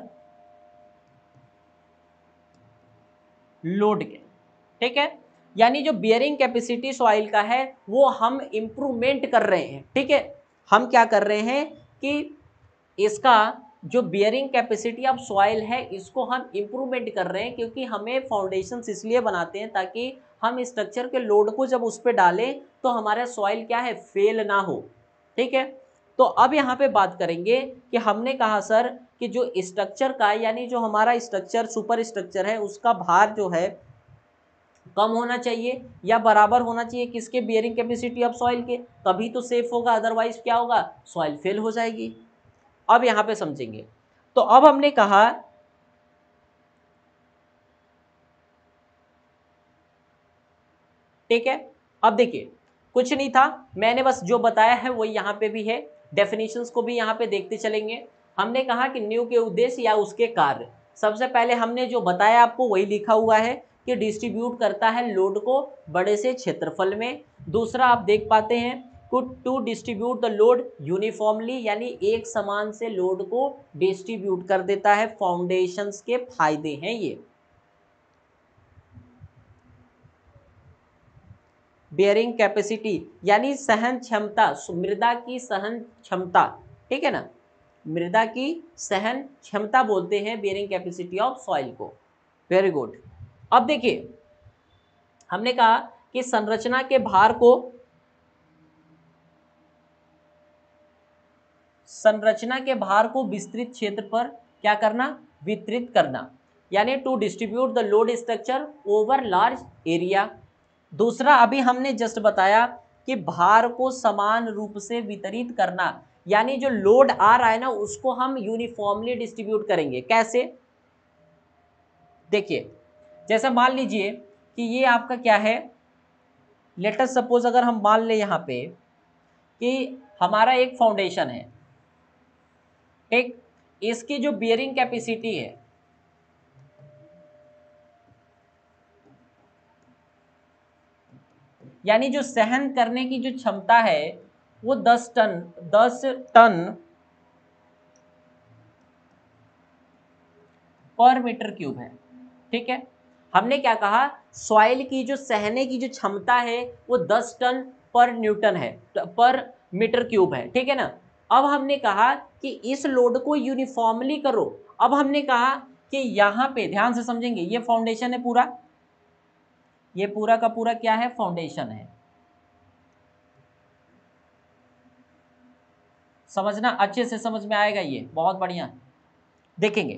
Speaker 1: लोड के, ठीक है। यानी जो बियरिंग कैपेसिटी सॉइल का है वो हम इंप्रूवमेंट कर रहे हैं, ठीक है। हम क्या कर रहे हैं कि इसका जो बियरिंग कैपेसिटी ऑफ सॉइल है इसको हम इंप्रूवमेंट कर रहे हैं, क्योंकि हमें फाउंडेशंस इसलिए बनाते हैं ताकि हम स्ट्रक्चर के लोड को जब उस पर डालें तो हमारा सॉइल क्या है, फेल ना हो, ठीक है। तो अब यहाँ पे बात करेंगे कि हमने कहा सर कि जो स्ट्रक्चर का, यानी जो हमारा स्ट्रक्चर सुपर स्ट्रक्चर है उसका भार जो है कम होना चाहिए या बराबर होना चाहिए किसके, बियरिंग कैपेसिटी ऑफ सॉइल के, तभी तो सेफ होगा, अदरवाइज क्या होगा, सॉइल फेल हो जाएगी। अब यहां पे समझेंगे, तो अब हमने कहा ठीक है, अब देखिए कुछ नहीं था, मैंने बस जो बताया है वही यहाँ पे भी है, डेफिनेशंस को भी यहाँ पे देखते चलेंगे। हमने कहा कि न्यू के उद्देश्य या उसके कार्य, सबसे पहले हमने जो बताया आपको वही लिखा हुआ है कि डिस्ट्रीब्यूट करता है लोड को बड़े से क्षेत्रफल में। दूसरा आप देख पाते हैं to distribute the load uniformly, यानी एक समान से लोड को डिस्ट्रीब्यूट कर देता है, फाउंडेशंस के फायदे हैं ये। बेयरिंग कैपेसिटी यानी सहन क्षमता, मृदा की सहन क्षमता, ठीक है ना, मृदा की सहन क्षमता बोलते हैं बेयरिंग कैपेसिटी ऑफ सॉइल को। Very good. अब देखिए हमने कहा कि संरचना के भार को, संरचना के भार को विस्तृत क्षेत्र पर क्या करना, वितरित करना, यानी to distribute the load structure over large area. दूसरा अभी हमने जस्ट बताया कि भार को समान रूप से वितरित करना, यानी जो लोड आ रहा है ना उसको हम यूनिफॉर्मली डिस्ट्रीब्यूट करेंगे। कैसे, देखिए जैसे मान लीजिए कि ये आपका क्या है, लेट अस सपोज अगर हम मान ले यहाँ पे कि हमारा एक फाउंडेशन है, ठीक, इसकी जो बियरिंग कैपेसिटी है, यानी जो सहन करने की जो क्षमता है वो 10 टन, 10 टन पर मीटर क्यूब है, ठीक है। हमने क्या कहा, सॉइल की जो सहने की जो क्षमता है वो 10 टन पर न्यूटन है, पर मीटर क्यूब है, ठीक है ना। अब हमने कहा कि इस लोड को यूनिफॉर्मली करो। अब हमने कहा कि यहाँ पे ध्यान से समझेंगे, ये फाउंडेशन है पूरा, ये पूरा का पूरा क्या है, फाउंडेशन है, समझना अच्छे से समझ में आएगा, ये बहुत बढ़िया देखेंगे।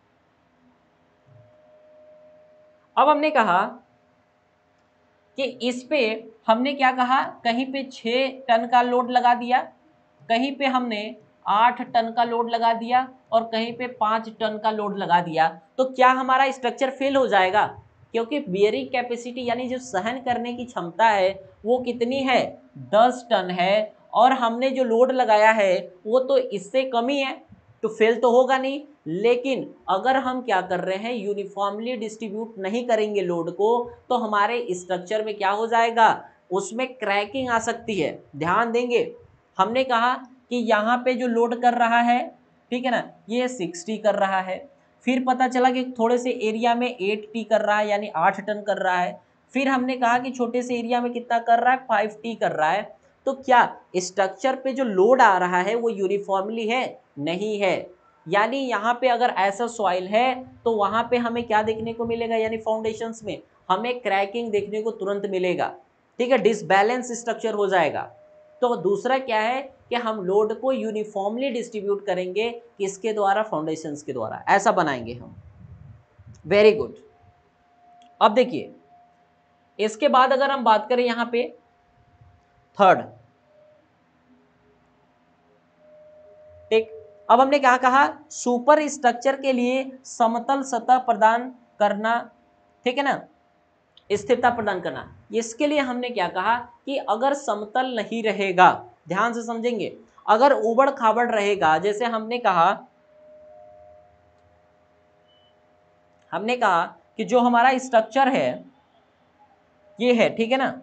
Speaker 1: अब हमने कहा कि इस पे हमने क्या कहा, कहीं पे 6 टन का लोड लगा दिया, कहीं पे हमने 8 टन का लोड लगा दिया और कहीं पे 5 टन का लोड लगा दिया, तो क्या हमारा स्ट्रक्चर फेल हो जाएगा, क्योंकि बियरिंग कैपेसिटी यानी जो सहन करने की क्षमता है वो कितनी है, 10 टन है, और हमने जो लोड लगाया है वो तो इससे कम ही है, तो फेल तो होगा नहीं। लेकिन अगर हम क्या कर रहे हैं, यूनिफॉर्मली डिस्ट्रीब्यूट नहीं करेंगे लोड को, तो हमारे स्ट्रक्चर में क्या हो जाएगा, उसमें क्रैकिंग आ सकती है। ध्यान देंगे, हमने कहा कि यहाँ पे जो लोड कर रहा है, ठीक है ना, ये 60 कर रहा है, फिर पता चला कि थोड़े से एरिया में 8T कर रहा है यानी 8 टन कर रहा है, फिर हमने कहा कि छोटे से एरिया में कितना कर रहा है, 5T कर रहा है। तो क्या स्ट्रक्चर पे जो लोड आ रहा है वो यूनिफॉर्मली है, नहीं है। यानी यहाँ पे अगर ऐसा सॉइल है तो वहाँ पे हमें क्या देखने को मिलेगा, यानी फाउंडेशंस में हमें क्रैकिंग देखने को तुरंत मिलेगा, ठीक है, डिसबैलेंस स्ट्रक्चर हो जाएगा। तो दूसरा क्या है कि हम लोड को यूनिफॉर्मली डिस्ट्रीब्यूट करेंगे, किसके द्वारा, फाउंडेशंस के द्वारा, ऐसा बनाएंगे हम। Very good. अब देखिए इसके बाद अगर हम बात करें यहाँ पे थर्ड, ठीक, अब हमने क्या कहा, सुपर स्ट्रक्चर के लिए समतल सतह प्रदान करना, ठीक है ना, स्थिरता प्रदान करना। इसके लिए हमने क्या कहा कि अगर समतल नहीं रहेगा, ध्यान से समझेंगे, अगर उबड़ खाबड़ रहेगा, जैसे हमने कहा कि जो हमारा स्ट्रक्चर है ये है, ठीक है ना,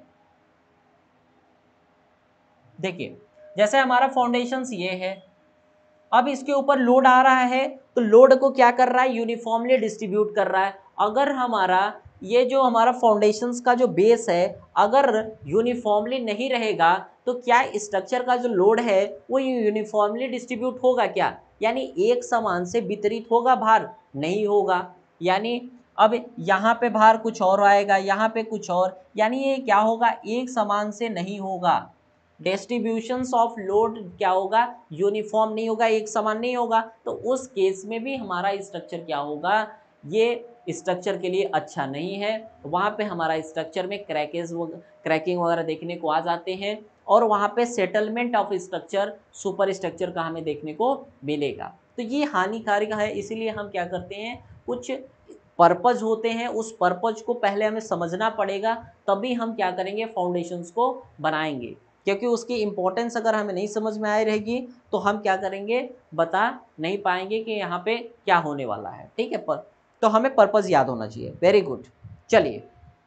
Speaker 1: देखिए जैसे हमारा फाउंडेशंस ये है, अब इसके ऊपर लोड आ रहा है तो लोड को क्या कर रहा है, यूनिफॉर्मली डिस्ट्रीब्यूट कर रहा है। अगर हमारा ये जो हमारा फाउंडेशंस का जो बेस है अगर यूनिफॉर्मली नहीं रहेगा तो क्या स्ट्रक्चर का जो लोड है वो यूनिफॉर्मली डिस्ट्रीब्यूट होगा क्या, यानी एक समान से वितरित होगा भार, नहीं होगा। यानी अब यहाँ पे भार कुछ और आएगा, यहाँ पे कुछ और, यानी ये क्या होगा, एक समान से नहीं होगा। डिस्ट्रीब्यूशंस ऑफ लोड क्या होगा, यूनिफॉर्म नहीं होगा, एक समान नहीं होगा। तो उस केस में भी हमारा स्ट्रक्चर क्या होगा, ये स्ट्रक्चर के लिए अच्छा नहीं है। वहाँ पे हमारा स्ट्रक्चर में क्रैकिंग वगैरह देखने को आ जाते हैं, और वहाँ पे settlement of structure, super structure का हमें देखने को मिलेगा। तो ये हानिकारक है, इसीलिए हम क्या करते हैं, कुछ पर्पज होते हैं, उस पर्पज को पहले हमें समझना पड़ेगा, तभी हम क्या करेंगे, फाउंडेशंस को बनाएंगे। क्योंकि उसकी इंपॉर्टेंस अगर हमें नहीं समझ में आई रहेगी तो हम क्या करेंगे, बता नहीं पाएंगे कि यहाँ पे क्या होने वाला है, ठीक है। तो हमें पर्पस याद होना चाहिए। Very good. चलिए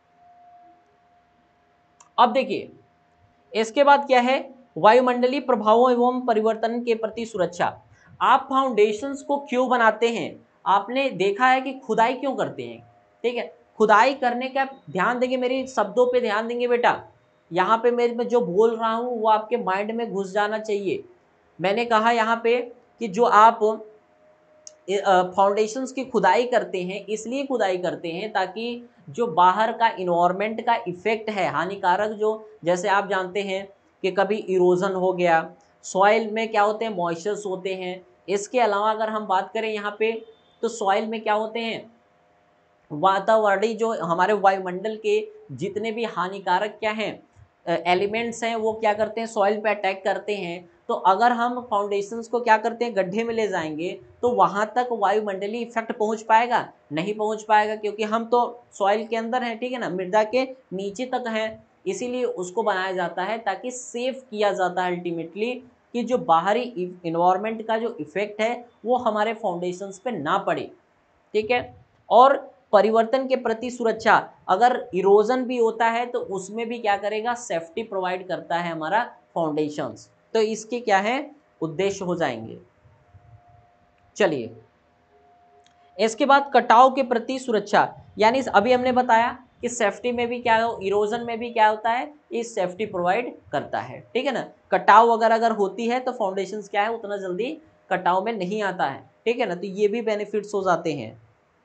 Speaker 1: अब देखिए इसके बाद क्या है, वायुमंडलीय प्रभावों एवं परिवर्तन के प्रति सुरक्षा। आप फाउंडेशंस को क्यों बनाते हैं, आपने देखा है कि खुदाई क्यों करते हैं, ठीक है, खुदाई करने का ध्यान देंगे, मेरे शब्दों पे ध्यान देंगे बेटा, यहाँ पे मैं जो बोल रहा हूँ वो आपके माइंड में घुस जाना चाहिए। मैंने कहा यहाँ पे कि जो आप फाउंडेशंस की खुदाई करते हैं, इसलिए खुदाई करते हैं ताकि जो बाहर का इन्वायरमेंट का इफेक्ट है हानिकारक, जो जैसे आप जानते हैं कि कभी इरोजन हो गया, सॉइल में क्या होते हैं, मॉइस्चर्स होते हैं। इसके अलावा अगर हम बात करें यहाँ पे तो सॉइल में क्या होते हैं, वातावरणीय जो हमारे वायुमंडल के जितने भी हानिकारक क्या हैं एलिमेंट्स हैं वो क्या करते हैं, सॉइल पे अटैक करते हैं। तो अगर हम फाउंडेशंस को क्या करते हैं, गड्ढे में ले जाएंगे तो वहाँ तक वायुमंडलीय इफेक्ट पहुँच पाएगा, नहीं पहुँच पाएगा, क्योंकि हम तो सॉइल के अंदर हैं, ठीक है ना, मृदा के नीचे तक हैं। इसीलिए उसको बनाया जाता है ताकि सेफ किया जाता है अल्टीमेटली कि जो बाहरी इन्वायरमेंट का जो इफेक्ट है वो हमारे फाउंडेशंस पे ना पड़े, ठीक है। और परिवर्तन के प्रति सुरक्षा, अगर इरोजन भी होता है तो उसमें भी क्या करेगा, सेफ्टी प्रोवाइड करता है हमारा फाउंडेशंस। तो इसके क्या है, उद्देश्य हो जाएंगे। चलिए इसके बाद कटाव के प्रति सुरक्षा, यानी अभी हमने बताया कि सेफ्टी में भी क्या हो, इरोजन में भी क्या होता है, इस सेफ्टी प्रोवाइड करता है, ठीक है ना। कटाव अगर होती है तो फाउंडेशंस क्या है, उतना जल्दी कटाव में नहीं आता है, ठीक है ना। तो ये भी बेनिफिट्स हो जाते हैं।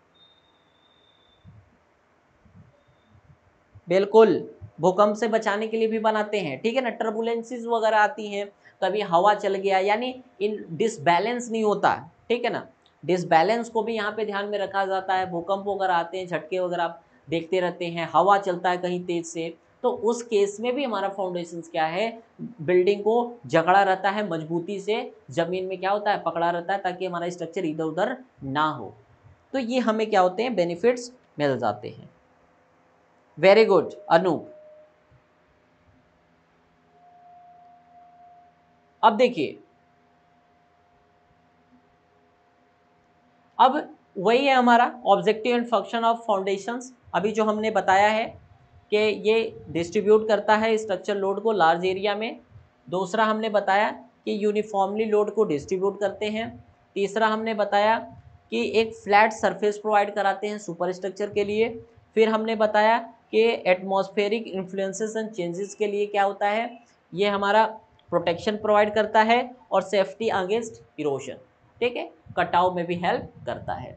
Speaker 1: बिल्कुल, भूकंप से बचाने के लिए भी बनाते हैं, ठीक है ना। टर्बुलेंसेस वगैरह आती हैं, कभी हवा चल गया, यानी इन डिसबैलेंस नहीं होता, ठीक है ना। डिसबैलेंस को भी यहाँ पे ध्यान में रखा जाता है। भूकंप वगैरह आते हैं, झटके वगैरह आप देखते रहते हैं, हवा चलता है कहीं तेज से, तो उस केस में भी हमारा फाउंडेशंस क्या है, बिल्डिंग को जकड़ा रहता है मजबूती से, ज़मीन में क्या होता है, पकड़ा रहता है, ताकि हमारा स्ट्रक्चर इधर उधर ना हो। तो ये हमें क्या होते हैं, बेनिफिट्स मिल जाते हैं। Very good Anoop. अब देखिए, अब वही है हमारा objective and function of foundations. अभी जो हमने बताया है कि ये डिस्ट्रीब्यूट करता है स्ट्रक्चर लोड को लार्ज एरिया में। दूसरा हमने बताया कि यूनिफॉर्मली लोड को डिस्ट्रीब्यूट करते हैं। तीसरा हमने बताया कि एक फ्लैट सरफेस प्रोवाइड कराते हैं सुपर स्ट्रक्चर के लिए। फिर हमने बताया कि एटमॉस्फेरिक इन्फ्लुएंसेस एंड चेंजेस के लिए क्या होता है, ये हमारा प्रोटेक्शन प्रोवाइड करता है और सेफ्टी अगेंस्ट इरोशन, ठीक है, कटाव में भी हेल्प करता है।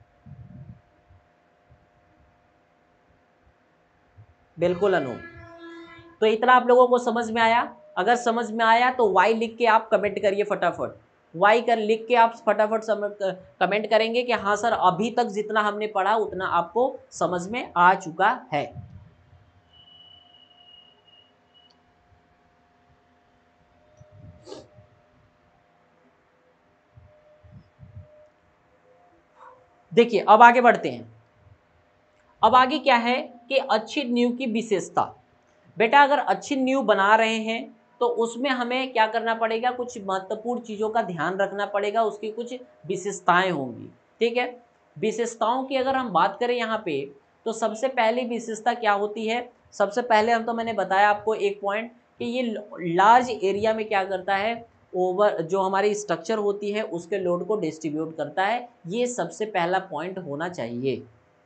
Speaker 1: बिल्कुल अनु, तो इतना आप लोगों को समझ में आया? अगर समझ में आया तो वाई लिख के आप कमेंट करिए फटाफट। वाई कर लिख के आप फटाफट कमेंट करेंगे कि हाँ सर अभी तक जितना हमने पढ़ा उतना आपको समझ में आ चुका है। देखिए अब आगे बढ़ते हैं। अब आगे क्या है कि अच्छी नींव की विशेषता। बेटा अगर अच्छी नींव बना रहे हैं तो उसमें हमें क्या करना पड़ेगा, कुछ महत्वपूर्ण चीज़ों का ध्यान रखना पड़ेगा, उसकी कुछ विशेषताएं होंगी, ठीक है। विशेषताओं की अगर हम बात करें यहाँ पे तो सबसे पहली विशेषता क्या होती है, सबसे पहले हम तो मैंने बताया आपको एक पॉइंट कि ये लार्ज एरिया में क्या करता है, ओवर जो हमारी स्ट्रक्चर होती है उसके लोड को डिस्ट्रीब्यूट करता है। ये सबसे पहला पॉइंट होना चाहिए,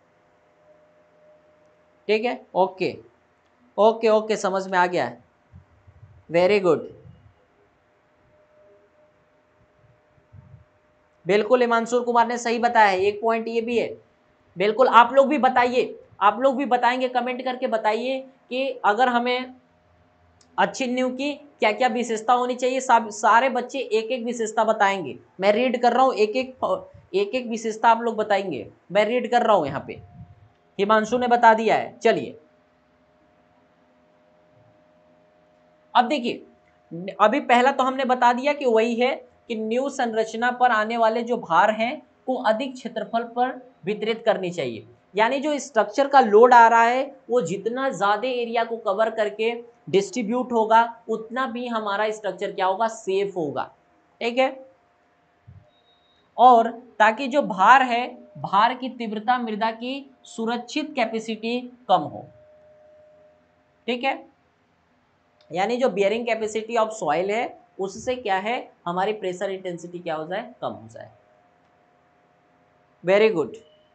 Speaker 1: ठीक है। ओके ओके ओके, समझ में आ गया है, वेरी गुड। बिल्कुल हिमांशु कुमार ने सही बताया है, एक पॉइंट ये भी है। बिल्कुल आप लोग भी बताइए, आप लोग भी बताएंगे, कमेंट करके बताइए कि अगर हमें अच्छी न्यू की क्या क्या विशेषता होनी चाहिए। सब सारे बच्चे एक एक विशेषता बताएंगे। मैं रीड कर रहा हूँ, एक एक विशेषता आप लोग बताएंगे। मैं रीड कर रहा हूँ यहाँ पे, हिमांशु ने बता दिया है। चलिए अब देखिए, अभी पहला तो हमने बता दिया कि वही है कि न्यू संरचना पर आने वाले जो भार हैं को अधिक क्षेत्रफल पर वितरित करनी चाहिए। यानी जो स्ट्रक्चर का लोड आ रहा है वो जितना ज़्यादा एरिया को कवर करके डिस्ट्रीब्यूट होगा उतना भी हमारा स्ट्रक्चर क्या होगा, सेफ होगा, ठीक है। और ताकि जो भार है, भार की तीव्रता मृदा की सुरक्षित कैपेसिटी कम हो, ठीक है। यानी जो बियरिंग कैपेसिटी ऑफ सॉइल है उससे क्या है, हमारी प्रेशर इंटेंसिटी क्या हो जाए, कम हो जाए। Very good.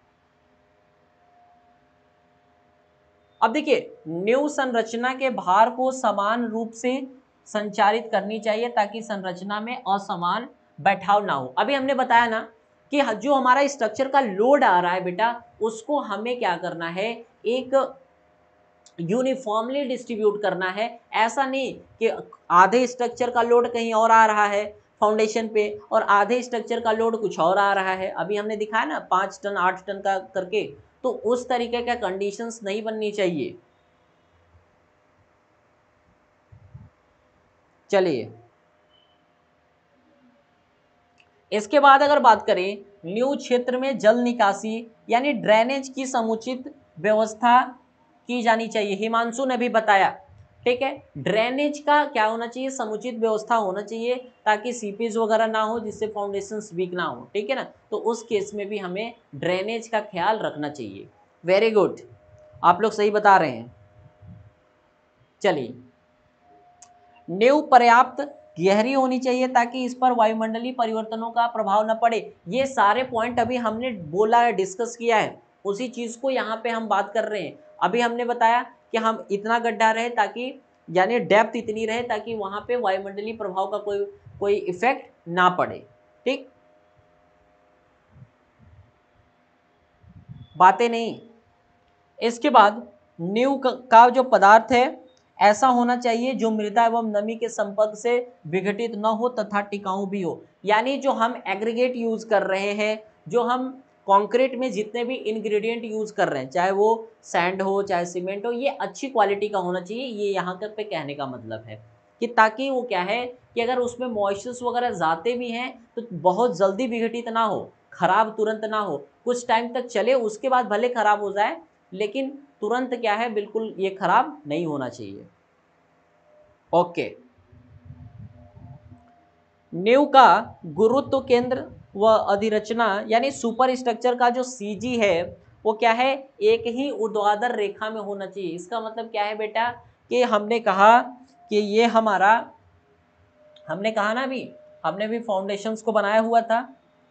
Speaker 1: अब देखिए, न्यू संरचना के भार को समान रूप से संचारित करनी चाहिए ताकि संरचना में असमान बैठाव ना हो। अभी हमने बताया ना कि जो हमारा स्ट्रक्चर का लोड आ रहा है बेटा उसको हमें क्या करना है, एक यूनिफॉर्मली डिस्ट्रीब्यूट करना है। ऐसा नहीं कि आधे स्ट्रक्चर का लोड कहीं और आ रहा है फाउंडेशन पे और आधे स्ट्रक्चर का लोड कुछ और आ रहा है। अभी हमने दिखाया ना 5 टन 8 टन का करके, तो उस तरीके का कंडीशंस नहीं बननी चाहिए। चलिए इसके बाद अगर बात करें, न्यू क्षेत्र में जल निकासी यानी ड्रेनेज की समुचित व्यवस्था की जानी चाहिए। हिमांशु ने भी बताया, ठीक है। ड्रेनेज का क्या होना चाहिए, समुचित व्यवस्था होना चाहिए ताकि सीपेज वगैरह ना हो जिससे फाउंडेशंस वीक ना हो, ठीक है ना। तो उस केस में भी हमें ड्रेनेज का ख्याल रखना चाहिए। वेरी गुड, आप लोग सही बता रहे हैं। चलिए, नींव पर्याप्त गहरी होनी चाहिए ताकि इस पर वायुमंडलीय परिवर्तनों का प्रभाव न पड़े। ये सारे पॉइंट अभी हमने बोला है, डिस्कस किया है, उसी चीज़ को यहाँ पे हम बात कर रहे हैं। अभी हमने बताया कि हम इतना गड्ढा रहे ताकि यानी डेप्थ इतनी रहे ताकि वहाँ पे वायुमंडलीय प्रभाव का कोई कोई इफेक्ट ना पड़े, ठीक। बातें नहीं। इसके बाद नींव का जो पदार्थ है ऐसा होना चाहिए जो मृदा एवं नमी के संपर्क से विघटित न हो तथा टिकाऊ भी हो। यानी जो हम एग्रीगेट यूज कर रहे हैं, जो हम कंक्रीट में जितने भी इंग्रेडिएंट यूज कर रहे हैं, चाहे वो सैंड हो चाहे सीमेंट हो, ये अच्छी क्वालिटी का होना चाहिए। ये यहाँ तक पे कहने का मतलब है कि ताकि वो क्या है कि अगर उसमें मॉइस्चर्स वगैरह जाते भी हैं तो बहुत जल्दी विघटित ना हो, खराब तुरंत ना हो, कुछ टाइम तक चले, उसके बाद भले खराब हो जाए लेकिन तुरंत क्या है, बिल्कुल ये खराब नहीं होना चाहिए। ओके, नींव का गुरुत्व केंद्र व अधिरचना यानी सुपर स्ट्रक्चर का जो सीजी है वो क्या है, एक ही ऊर्ध्वाधर रेखा में होना चाहिए। इसका मतलब क्या है बेटा कि हमने कहा कि ये हमारा, हमने कहा ना अभी, हमने भी फाउंडेशंस को बनाया हुआ था।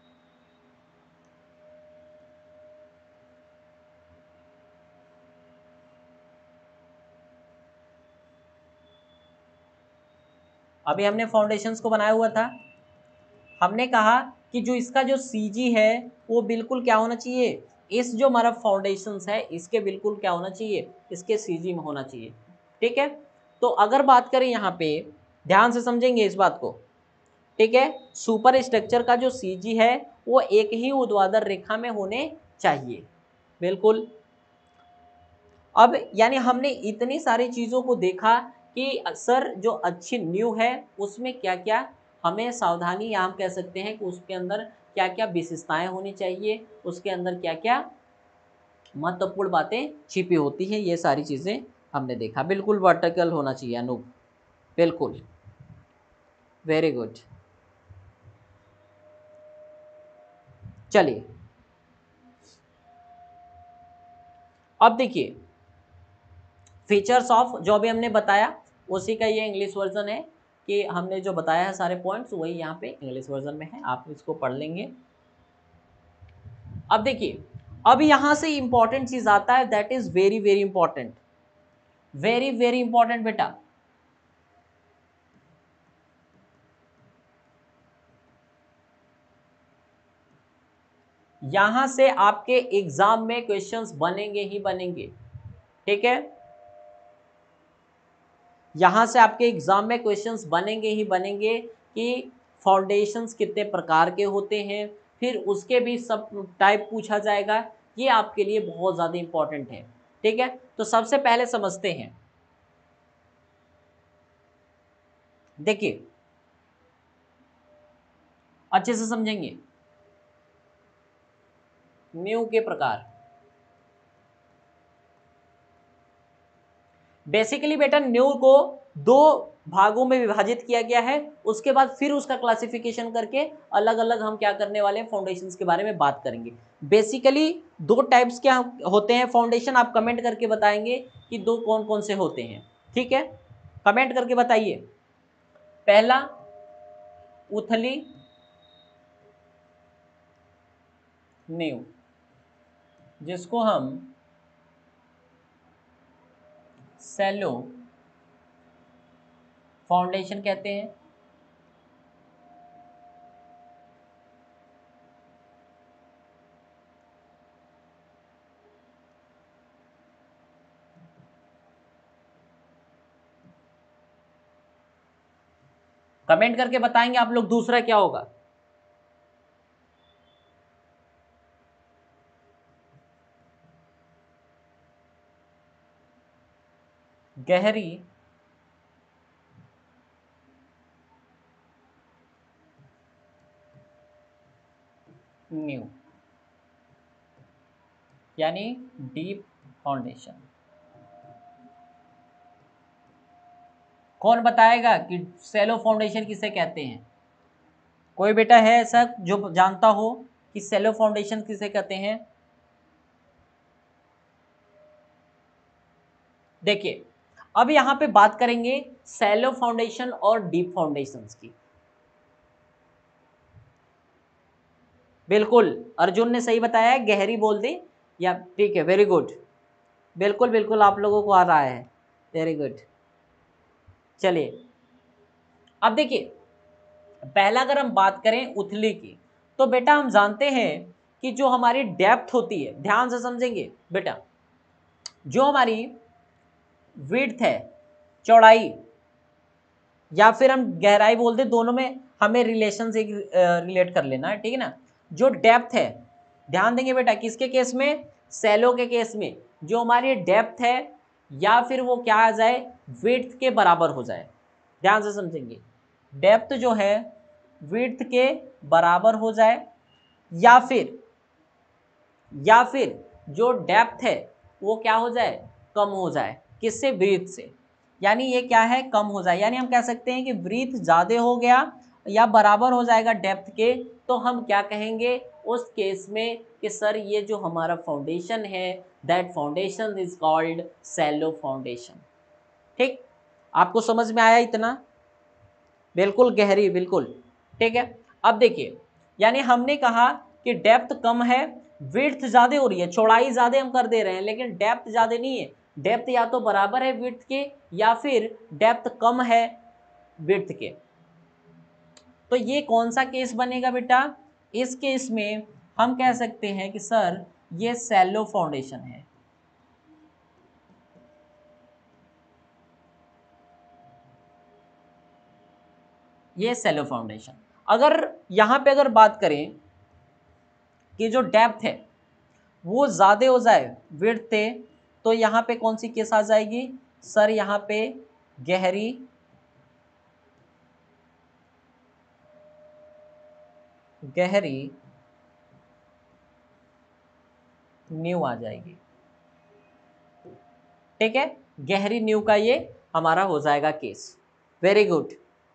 Speaker 1: अभी हमने फाउंडेशंस को बनाया हुआ था। हमने कहा कि जो इसका जो सीजी है वो बिल्कुल क्या होना चाहिए, इस जो हमारा फाउंडेशंस है इसके बिल्कुल क्या होना चाहिए, इसके सीजी में होना चाहिए। ठीक है, तो अगर बात करें यहाँ पे, ध्यान से समझेंगे इस बात को। ठीक है, सुपर स्ट्रक्चर का जो सीजी है वो एक ही ऊर्ध्वाधर रेखा में होने चाहिए, बिल्कुल। अब यानी हमने इतनी सारी चीज़ों को देखा कि सर जो अच्छी न्यू है उसमें क्या क्या हमें सावधानी, या हम कह सकते हैं कि उसके अंदर क्या क्या विशेषताएं होनी चाहिए, उसके अंदर क्या क्या महत्वपूर्ण बातें छिपी होती हैं, ये सारी चीज़ें हमने देखा। बिल्कुल वर्टिकल होना चाहिए अनूप, बिल्कुल, वेरी गुड। चलिए अब देखिए, फीचर्स ऑफ जो भी हमने बताया उसी का ये इंग्लिश वर्जन है, कि हमने जो बताया है सारे पॉइंट्स वही यहाँ पे इंग्लिश वर्जन में है, आप इसको पढ़ लेंगे। अब देखिए, अब यहाँ से इंपॉर्टेंट चीज आता है, that is very very important, very very important बेटा। यहां से आपके एग्जाम में क्वेश्चंस बनेंगे ही बनेंगे। ठीक है, यहां से आपके एग्जाम में क्वेश्चंस बनेंगे ही बनेंगे कि फाउंडेशंस कितने प्रकार के होते हैं, फिर उसके भी सब टाइप पूछा जाएगा। ये आपके लिए बहुत ज़्यादा इंपॉर्टेंट है। ठीक है, तो सबसे पहले समझते हैं। देखिए अच्छे से समझेंगे, न्यू के प्रकार। बेसिकली बेटा न्यू को दो भागों में विभाजित किया गया है, उसके बाद फिर उसका क्लासिफिकेशन करके अलग अलग हम क्या करने वाले हैं, फाउंडेशंस के बारे में बात करेंगे। बेसिकली दो टाइप्स क्या होते हैं फाउंडेशन, आप कमेंट करके बताएंगे कि दो कौन कौन से होते हैं। ठीक है, कमेंट करके बताइए। पहला उथली नींव, जिसको हम सैलो फाउंडेशन कहते हैं। कमेंट करके बताएंगे आप लोग दूसरा क्या होगा। गहरी नींव यानी डीप फाउंडेशन। कौन बताएगा कि सैलो फाउंडेशन किसे कहते हैं? कोई बेटा है ऐसा जो जानता हो कि सैलो फाउंडेशन किसे कहते हैं? देखिए अब यहां पे बात करेंगे सैलो फाउंडेशन और डीप फाउंडेशंस की। बिल्कुल, अर्जुन ने सही बताया है, गहरी बोल दी या ठीक है, वेरी गुड, बिल्कुल बिल्कुल आप लोगों को आ रहा है, वेरी गुड। चलिए अब देखिए, पहला अगर हम बात करें उथली की, तो बेटा हम जानते हैं कि जो हमारी डेप्थ होती है, ध्यान से समझेंगे बेटा, जो हमारी विड्थ है, चौड़ाई, या फिर हम गहराई बोल दे, दोनों में हमें रिलेशन से रिलेट कर लेना है। ठीक है ना, जो डेप्थ है, ध्यान देंगे बेटा किसके केस में, सैलो के केस में, जो हमारी डेप्थ है या फिर वो क्या आ जाए, विड्थ के बराबर हो जाए। ध्यान से समझेंगे, डेप्थ जो है विड्थ के बराबर हो जाए, या फिर जो डेप्थ है वो क्या हो जाए, कम हो जाए। किससे, ब्रीथ से। यानी ये क्या है, कम हो जाए। यानी हम कह सकते हैं कि ब्रीथ ज़्यादा हो गया या बराबर हो जाएगा डेप्थ के, तो हम क्या कहेंगे उस केस में कि सर ये जो हमारा फाउंडेशन है, that foundation is called shallow foundation. ठीक, आपको समझ में आया इतना? बिल्कुल गहरी, बिल्कुल ठीक है। अब देखिए, यानी हमने कहा कि डेप्थ कम है, विड्थ ज़्यादा हो रही है, चौड़ाई ज़्यादा हम कर दे रहे हैं, लेकिन डेप्थ ज़्यादा नहीं है। डेप्थ या तो बराबर है विड्थ के या फिर डेप्थ कम है विड्थ के। तो ये कौन सा केस बनेगा बेटा? इस केस में हम कह सकते हैं कि सर ये सैलो फाउंडेशन है। ये सैलो फाउंडेशन। अगर यहां पे अगर बात करें कि जो डेप्थ है वो ज़्यादा हो जाए विड्थ से, तो यहाँ पे कौन सी केस आ जाएगी सर? यहाँ पे गहरी गहरी नींव आ जाएगी। ठीक है, गहरी नींव का ये हमारा हो जाएगा केस। Very good.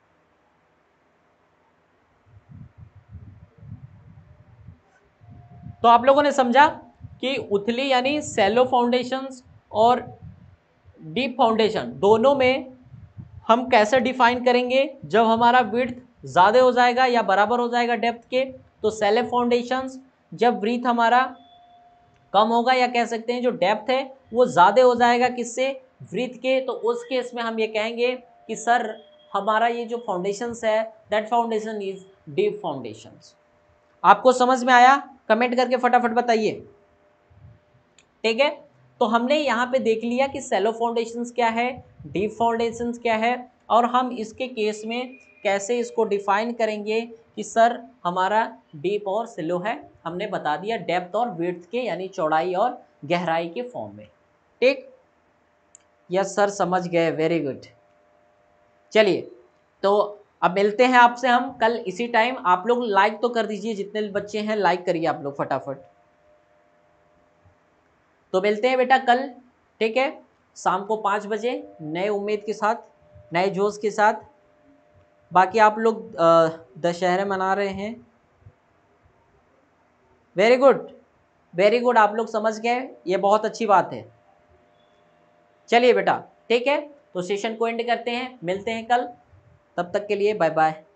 Speaker 1: तो आप लोगों ने समझा कि उथली यानी सैलो फाउंडेशंस और डीप फाउंडेशन दोनों में हम कैसे डिफाइन करेंगे। जब हमारा विड्थ ज़्यादा हो जाएगा या बराबर हो जाएगा डेप्थ के, तो सैलो फाउंडेशंस। जब ब्रीथ हमारा कम होगा या कह सकते हैं जो डेप्थ है वो ज़्यादा हो जाएगा किससे, ब्रीथ के, तो उस केस में हम ये कहेंगे कि सर हमारा ये जो फाउंडेशंस है that foundation is deep foundations. आपको समझ में आया? कमेंट करके फटाफट बताइए। ठीक है, तो हमने यहाँ पे देख लिया कि सैलो फाउंडेशंस क्या है, डीप फाउंडेशंस क्या है, और हम इसके केस में कैसे इसको डिफाइन करेंगे कि सर हमारा डीप और सैलो है। हमने बता दिया डेप्थ और विड्थ के, यानी चौड़ाई और गहराई के फॉर्म में। ठीक, यस सर समझ गए, वेरी गुड। चलिए, तो अब मिलते हैं आपसे हम कल इसी टाइम। आप लोग लाइक तो कर दीजिए, जितने बच्चे हैं लाइक करिए आप लोग फटाफट। तो मिलते हैं बेटा कल, ठीक है, शाम को 5 बजे नए उम्मीद के साथ, नए जोश के साथ। बाकी आप लोग दशहरे मना रहे हैं, वेरी गुड, वेरी गुड, आप लोग समझ गए, ये बहुत अच्छी बात है। चलिए बेटा, ठीक है, तो सेशन को एंड करते हैं, मिलते हैं कल, तब तक के लिए बाय बाय।